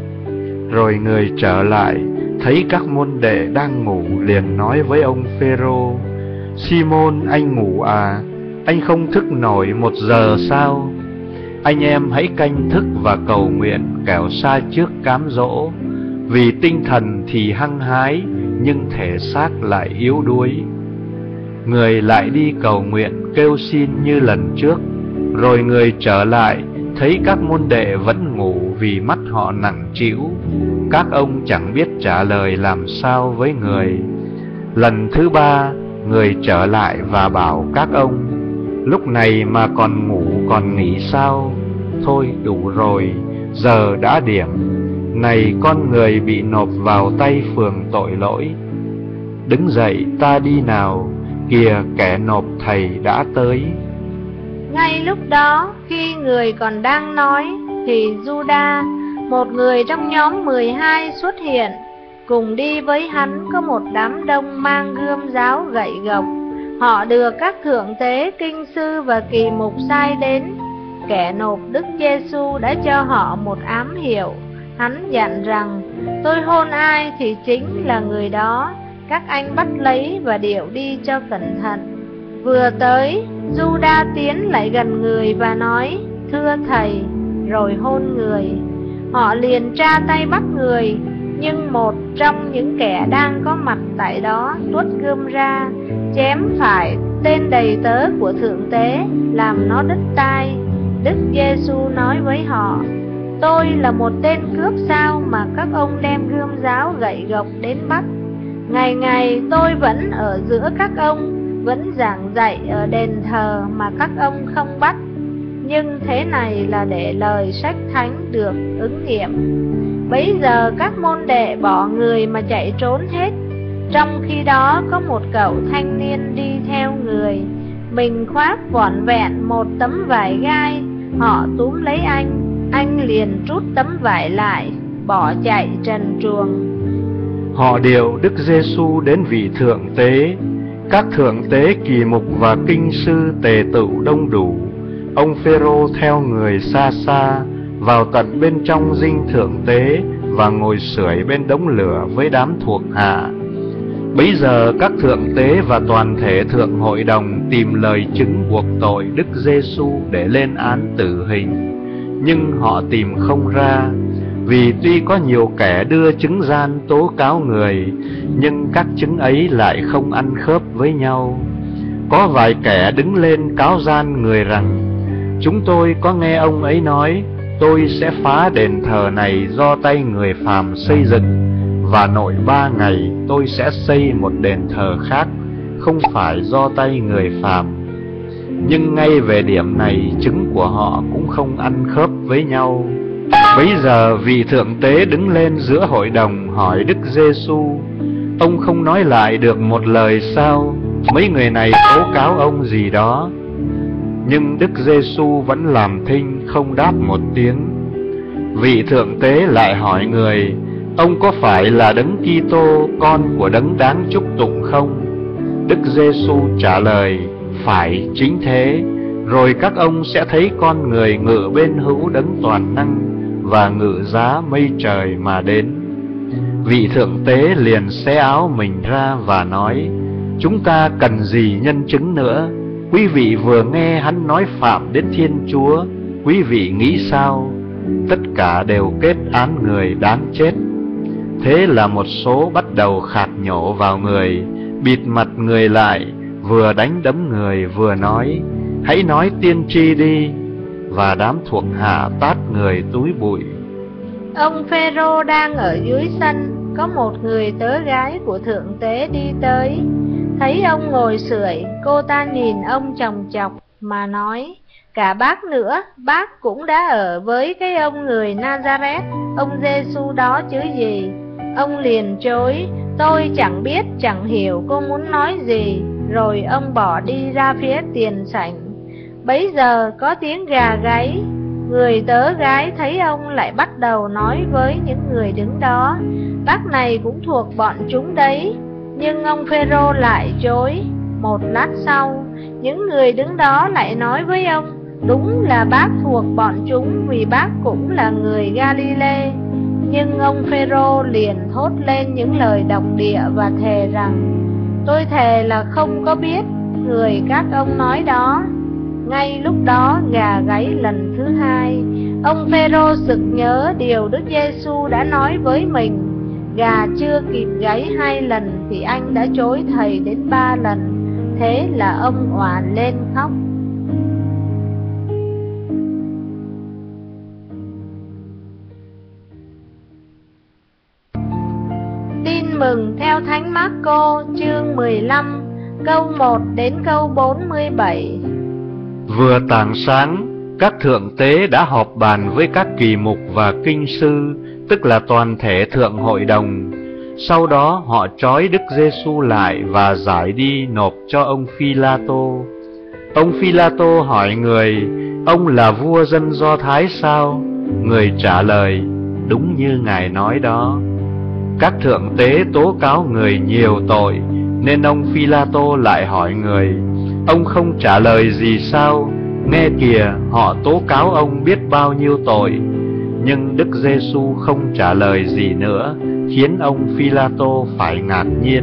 Rồi người trở lại, thấy các môn đệ đang ngủ, liền nói với ông Phêrô: Simôn, anh ngủ à? Anh không thức nổi một giờ sao? Anh em hãy canh thức và cầu nguyện, kẻo sa trước cám dỗ. Vì tinh thần thì hăng hái, nhưng thể xác lại yếu đuối. Người lại đi cầu nguyện kêu xin như lần trước. Rồi người trở lại, thấy các môn đệ vẫn ngủ vì mắt họ nặng trĩu. Các ông chẳng biết trả lời làm sao với người. Lần thứ ba, người trở lại và bảo các ông: Lúc này mà còn ngủ còn nghỉ sao? Thôi đủ rồi, giờ đã điểm. này con người bị nộp vào tay phường tội lỗi. Đứng dậy ta đi nào, kìa kẻ nộp thầy đã tới. Ngay lúc đó, khi người còn đang nói, thì Giuđa, một người trong nhóm mười hai xuất hiện. Cùng đi với hắn có một đám đông mang gươm giáo gậy gộc. Họ được các thượng tế, kinh sư và kỳ mục sai đến. Kẻ nộp Đức Giêsu đã cho họ một ám hiệu. Hắn dặn rằng, tôi hôn ai thì chính là người đó, các anh bắt lấy và điệu đi cho cẩn thận. Vừa tới, Giuđa tiến lại gần người và nói, thưa thầy, rồi hôn người. Họ liền tra tay bắt người, nhưng một trong những kẻ đang có mặt tại đó tuốt gươm ra, chém phải tên đầy tớ của thượng tế, làm nó đứt tai. Đức Giêsu nói với họ, tôi là một tên cướp sao mà các ông đem gươm giáo gậy gộc đến bắt? Ngày ngày tôi vẫn ở giữa các ông, vẫn giảng dạy ở đền thờ mà các ông không bắt. Nhưng thế này là để lời sách thánh được ứng nghiệm. Bấy giờ các môn đệ bỏ người mà chạy trốn hết. Trong khi đó có một cậu thanh niên đi theo người, mình khoác vỏn vẹn một tấm vải gai. Họ túm lấy anh, anh liền trút tấm vải lại, bỏ chạy trần truồng. Họ điệu Đức Giêsu đến vị thượng tế. Các thượng tế, kỳ mục và kinh sư tề tựu đông đủ. Ông Phêrô theo người xa xa vào tận bên trong dinh thượng tế và ngồi sưởi bên đống lửa với đám thuộc hạ. Bấy giờ các thượng tế và toàn thể thượng hội đồng tìm lời chứng buộc tội Đức Giêsu để lên án tử hình, nhưng họ tìm không ra. Vì tuy có nhiều kẻ đưa chứng gian tố cáo người, nhưng các chứng ấy lại không ăn khớp với nhau. Có vài kẻ đứng lên cáo gian người rằng, chúng tôi có nghe ông ấy nói, tôi sẽ phá đền thờ này do tay người phàm xây dựng, và nội ba ngày tôi sẽ xây một đền thờ khác, không phải do tay người phàm. Nhưng ngay về điểm này, chứng của họ cũng không ăn khớp với nhau. Bấy giờ vị thượng tế đứng lên giữa hội đồng hỏi Đức Giêsu, ông không nói lại được một lời sao? Mấy người này tố cáo ông gì đó? Nhưng Đức Giêsu vẫn làm thinh, không đáp một tiếng. Vị thượng tế lại hỏi người, ông có phải là Đấng Kitô, con của Đấng đáng chúc tụng không? Đức Giêsu trả lời, phải, chính thế. Rồi các ông sẽ thấy con người ngự bên hữu Đấng toàn năng và ngự giá mây trời mà đến. Vị thượng tế liền xé áo mình ra và nói, chúng ta cần gì nhân chứng nữa? Quý vị vừa nghe hắn nói phạm đến Thiên Chúa, quý vị nghĩ sao? Tất cả đều kết án người đáng chết. Thế là một số bắt đầu khạc nhổ vào người, bịt mặt người lại, vừa đánh đấm người vừa nói, hãy nói tiên tri đi. Và đám thuộc hạ tát người túi bụi. Ông Phêrô đang ở dưới sân, có một người tớ gái của thượng tế đi tới. Thấy ông ngồi sưởi, cô ta nhìn ông chòng chọc mà nói, cả bác nữa, bác cũng đã ở với cái ông người Nazareth, ông Giêsu đó chứ gì. Ông liền chối, tôi chẳng biết chẳng hiểu cô muốn nói gì. Rồi ông bỏ đi ra phía tiền sảnh. Bấy giờ có tiếng gà gáy. Người tớ gái thấy ông lại bắt đầu nói với những người đứng đó, bác này cũng thuộc bọn chúng đấy. Nhưng ông Phêrô lại chối. Một lát sau, những người đứng đó lại nói với ông, đúng là bác thuộc bọn chúng, vì bác cũng là người Galile. Nhưng ông Phêrô liền thốt lên những lời độc địa và thề rằng, tôi thề là không có biết người các ông nói đó. Ngay lúc đó gà gáy lần thứ hai. Ông Phêrô sực nhớ điều Đức Giêsu đã nói với mình, gà chưa kịp gáy hai lần thì anh đã chối thầy đến ba lần. Thế là ông oàn lên khóc. Tin mừng theo Thánh Mác-cô chương mười lăm, câu một đến câu bốn mươi bảy. Vừa tảng sáng, các thượng tế đã họp bàn với các kỳ mục và kinh sư tức là toàn thể thượng hội đồng. Sau đó họ trói Đức Giêsu lại và giải đi nộp cho ông Phi-la-tô. Ông Phi-la-tô hỏi người: ông là vua dân Do Thái sao? Người trả lời: đúng như ngài nói đó. Các thượng tế tố cáo người nhiều tội, nên ông Phi-la-tô lại hỏi người: ông không trả lời gì sao? Nghe kìa, họ tố cáo ông biết bao nhiêu tội. Nhưng Đức Giêsu không trả lời gì nữa, khiến ông Phi-la-tô phải ngạc nhiên.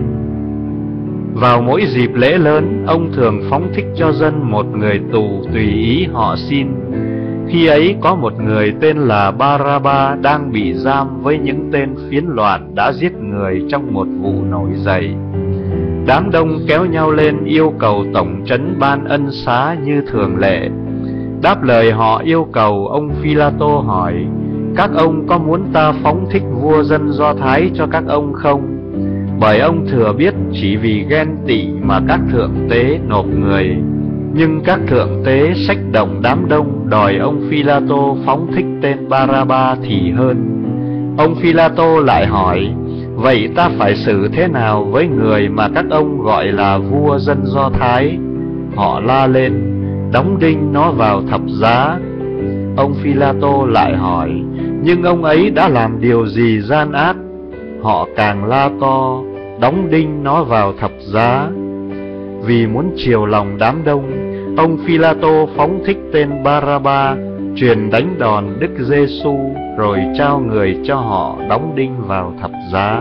Vào mỗi dịp lễ lớn, ông thường phóng thích cho dân một người tù tùy ý họ xin. Khi ấy có một người tên là Ba-ra-ba đang bị giam với những tên phiến loạn đã giết người trong một vụ nổi dậy. Đám đông kéo nhau lên yêu cầu tổng trấn ban ân xá như thường lệ. Đáp lời họ yêu cầu, ông Phi-la-tô hỏi: các ông có muốn ta phóng thích vua dân Do Thái cho các ông không? Bởi ông thừa biết chỉ vì ghen tị mà các thượng tế nộp người. Nhưng các thượng tế xách động đám đông đòi ông Phi-la-tô phóng thích tên Ba-ra-ba thì hơn. Ông Phi-la-tô lại hỏi: vậy ta phải xử thế nào với người mà các ông gọi là vua dân Do Thái? Họ la lên: đóng đinh nó vào thập giá. Ông Phi-la-tô lại hỏi: nhưng ông ấy đã làm điều gì gian ác? Họ càng la to: đóng đinh nó vào thập giá. Vì muốn chiều lòng đám đông, ông Phi-la-tô phóng thích tên Ba-ra-ba, truyền đánh đòn Đức Giêsu, rồi trao người cho họ đóng đinh vào thập giá.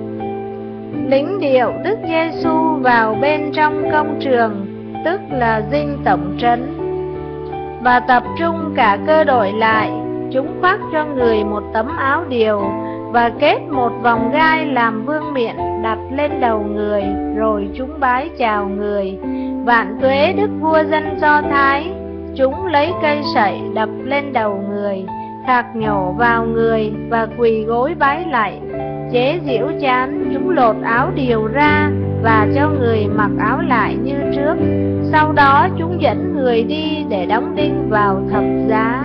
Lính điệu Đức Giêsu vào bên trong công trường, tức là dinh tổng trấn, và tập trung cả cơ đội lại. Chúng khoác cho người một tấm áo điều và kết một vòng gai làm vương miện đặt lên đầu người, rồi chúng bái chào người: vạn tuế Đức vua dân Do Thái. Chúng lấy cây sậy đập lên đầu người, khạc nhổ vào người và quỳ gối bái lạy. Chế giễu chán, chúng lột áo điều ra và cho người mặc áo lại như trước. Sau đó chúng dẫn người đi để đóng đinh vào thập giá.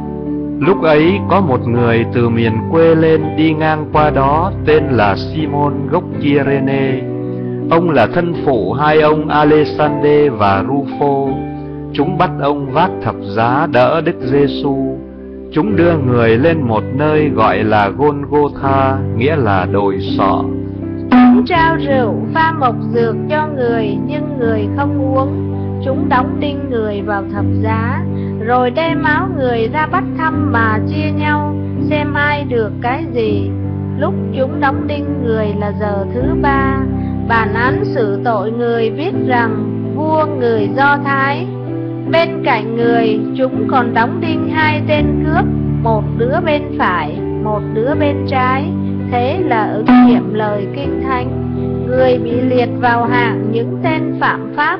Lúc ấy có một người từ miền quê lên đi ngang qua đó, tên là Simon gốc Kyrene. Ông là thân phụ hai ông Alexander và Rufo. Chúng bắt ông vác thập giá đỡ Đức Giêsu. Chúng đưa người lên một nơi gọi là Golgotha, nghĩa là đồi sọ. Chúng trao rượu pha mộc dược cho người, nhưng người không uống. Chúng đóng đinh người vào thập giá, rồi đem áo người ra bắt thăm mà chia nhau, xem ai được cái gì. Lúc chúng đóng đinh người là giờ thứ ba. Bản án xử tội người viết rằng: vua người Do Thái. Bên cạnh người, chúng còn đóng đinh hai tên cướp, một đứa bên phải, một đứa bên trái. Thế là ứng nghiệm lời Kinh Thánh. Người bị liệt vào hạng những tên phạm pháp.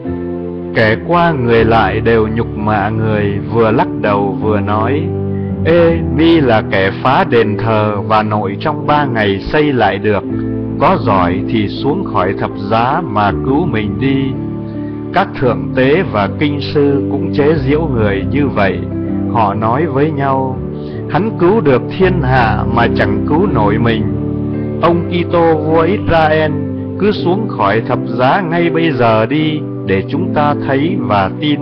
Kẻ qua người lại đều nhục mạ người, vừa lắc đầu vừa nói: ê, mi là kẻ phá đền thờ và nội trong ba ngày xây lại được. Có giỏi thì xuống khỏi thập giá mà cứu mình đi. Các thượng tế và kinh sư cũng chế giễu người như vậy. Họ nói với nhau: hắn cứu được thiên hạ mà chẳng cứu nổi mình. Ông Kitô vua Israel, cứ xuống khỏi thập giá ngay bây giờ đi, để chúng ta thấy và tin.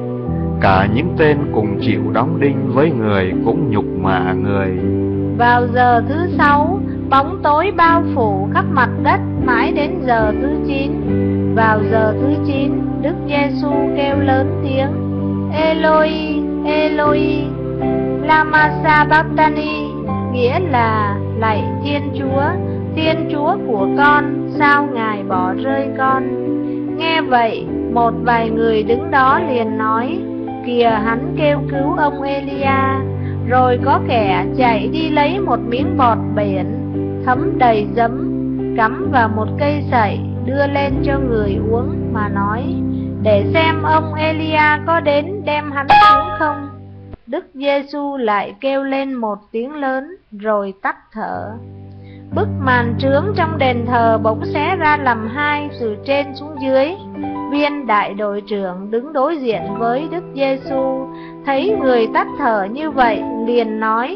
Cả những tên cùng chịu đóng đinh với người cũng nhục mạ người. Vào giờ thứ sáu, bóng tối bao phủ khắp mặt đất mãi đến giờ thứ chín. Vào giờ thứ chín, Đức Giêsu kêu lớn tiếng: Eloi, Eloi, lama sabachthani, nghĩa là: lạy Thiên Chúa, Thiên Chúa của con, sao Ngài bỏ rơi con? Nghe vậy, một vài người đứng đó liền nói: kìa, hắn kêu cứu ông Elia. Rồi có kẻ chạy đi lấy một miếng bọt biển thấm đầy giấm, cắm vào một cây sậy, đưa lên cho người uống mà nói: để xem ông Elia có đến đem hắn xuống không. Đức Giêsu lại kêu lên một tiếng lớn rồi tắt thở. Bức màn trướng trong đền thờ bỗng xé ra làm hai từ trên xuống dưới. Viên đại đội trưởng đứng đối diện với Đức Giêsu thấy người tắt thở như vậy liền nói: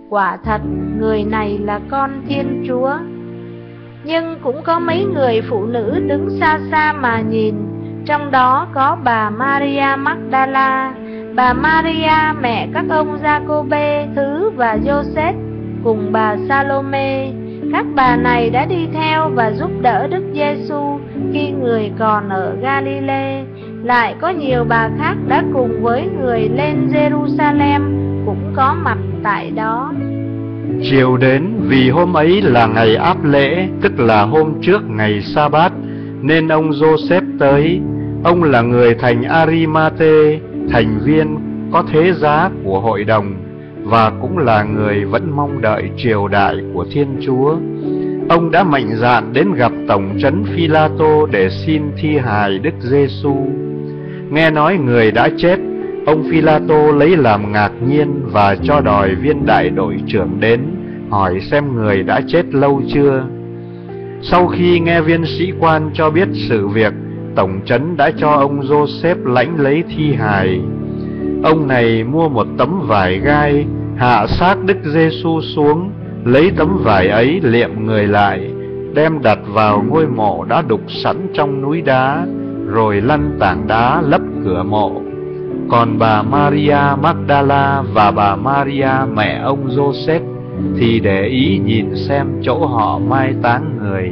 quả thật người này là con Thiên Chúa. Nhưng cũng có mấy người phụ nữ đứng xa xa mà nhìn, trong đó có bà Maria Magdala, bà Maria mẹ các ông Giacôbê thứ và Giôsép, cùng bà Salome. Các bà này đã đi theo và giúp đỡ Đức Giêsu khi người còn ở Galilee. Lại có nhiều bà khác đã cùng với người lên Jerusalem, cũng có mặt tại đó. Chiều đến, vì hôm ấy là ngày áp lễ, tức là hôm trước ngày Sa-bát, nên ông Giôsép tới. Ông là người thành Ari-ma-tê, thành viên có thế giá của hội đồng, và cũng là người vẫn mong đợi triều đại của Thiên Chúa. Ông đã mạnh dạn đến gặp tổng trấn Phi-la-tô để xin thi hài Đức Giêsu. Nghe nói người đã chết, ông Phi-la-tô lấy làm ngạc nhiên và cho đòi viên đại đội trưởng đến hỏi xem người đã chết lâu chưa. Sau khi nghe viên sĩ quan cho biết sự việc, tổng trấn đã cho ông Giôsép lãnh lấy thi hài. Ông này mua một tấm vải gai, hạ xác Đức Giêsu xuống, lấy tấm vải ấy liệm người lại, đem đặt vào ngôi mộ đã đục sẵn trong núi đá, rồi lăn tảng đá lấp cửa mộ. Còn bà Maria Magdala và bà Maria mẹ ông Giôsép thì để ý nhìn xem chỗ họ mai táng người.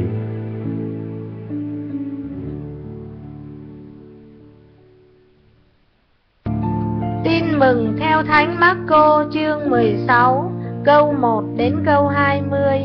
Tin mừng theo Thánh Mác-cô chương mười sáu, câu một đến câu hai mươi.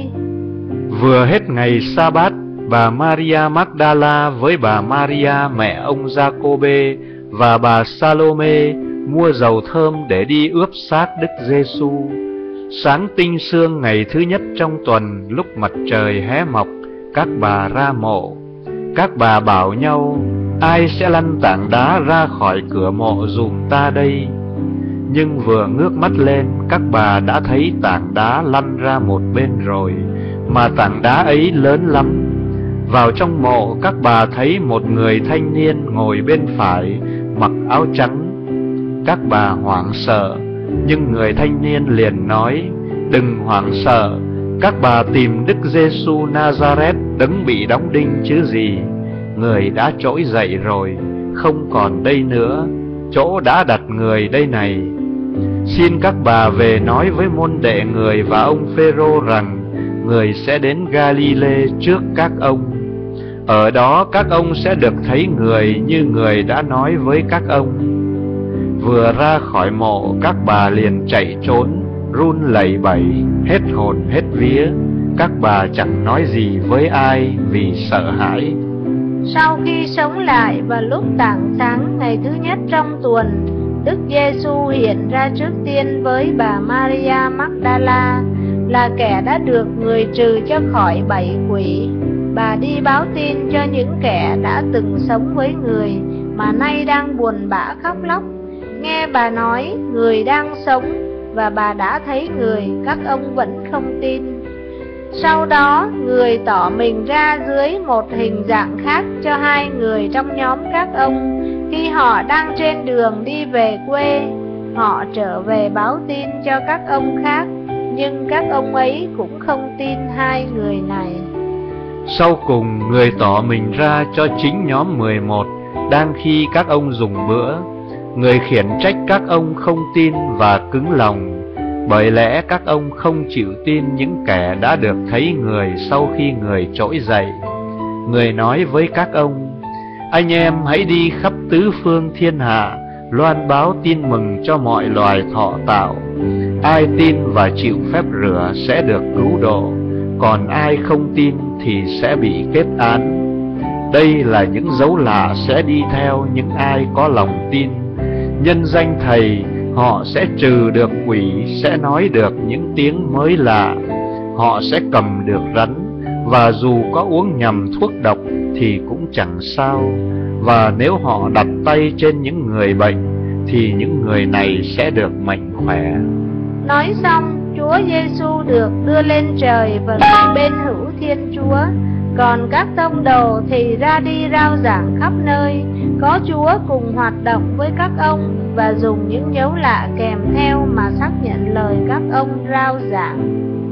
Vừa hết ngày Sa-bát, bà Maria Magdala với bà Maria mẹ ông Giacôbê và bà Salome mua dầu thơm để đi ướp xác Đức Giêsu. Sáng tinh sương ngày thứ nhất trong tuần, lúc mặt trời hé mọc, các bà ra mộ. Các bà bảo nhau: ai sẽ lăn tảng đá ra khỏi cửa mộ giùm ta đây? Nhưng vừa ngước mắt lên, các bà đã thấy tảng đá lăn ra một bên rồi, mà tảng đá ấy lớn lắm. Vào trong mộ, các bà thấy một người thanh niên ngồi bên phải, mặc áo trắng. Các bà hoảng sợ, nhưng người thanh niên liền nói: đừng hoảng sợ, các bà tìm Đức Giêsu Nazareth đấng bị đóng đinh chứ gì. Người đã trỗi dậy rồi, không còn đây nữa, chỗ đã đặt người đây này. Xin các bà về nói với môn đệ người và ông Phêrô rằng người sẽ đến Galilee trước các ông. Ở đó các ông sẽ được thấy người như người đã nói với các ông. Vừa ra khỏi mộ, các bà liền chạy trốn, run lẩy bẩy, hết hồn hết vía. Các bà chẳng nói gì với ai vì sợ hãi. Sau khi sống lại vào lúc tảng sáng ngày thứ nhất trong tuần, Đức Giêsu hiện ra trước tiên với bà Maria Magdala, là kẻ đã được người trừ cho khỏi bảy quỷ. Bà đi báo tin cho những kẻ đã từng sống với người mà nay đang buồn bã khóc lóc. Nghe bà nói người đang sống và bà đã thấy người, các ông vẫn không tin. Sau đó người tỏ mình ra dưới một hình dạng khác cho hai người trong nhóm các ông khi họ đang trên đường đi về quê. Họ trở về báo tin cho các ông khác, nhưng các ông ấy cũng không tin hai người này. Sau cùng người tỏ mình ra cho chính nhóm mười một, đang khi các ông dùng bữa. Người khiển trách các ông không tin và cứng lòng, bởi lẽ các ông không chịu tin những kẻ đã được thấy người sau khi người trỗi dậy. Người nói với các ông: anh em hãy đi khắp tứ phương thiên hạ, loan báo tin mừng cho mọi loài thọ tạo. Ai tin và chịu phép rửa sẽ được cứu độ, còn ai không tin thì sẽ bị kết án. Đây là những dấu lạ sẽ đi theo những ai có lòng tin. Nhân danh Thầy, họ sẽ trừ được quỷ, sẽ nói được những tiếng mới lạ. Họ sẽ cầm được rắn, và dù có uống nhầm thuốc độc thì cũng chẳng sao. Và nếu họ đặt tay trên những người bệnh thì những người này sẽ được mạnh khỏe. Nói xong, Chúa Giêsu được đưa lên trời và ngồi bên hữu Thiên Chúa. Còn các tông đồ thì ra đi rao giảng khắp nơi, có Chúa cùng hoạt động với các ông và dùng những dấu lạ kèm theo mà xác nhận lời các ông rao giảng.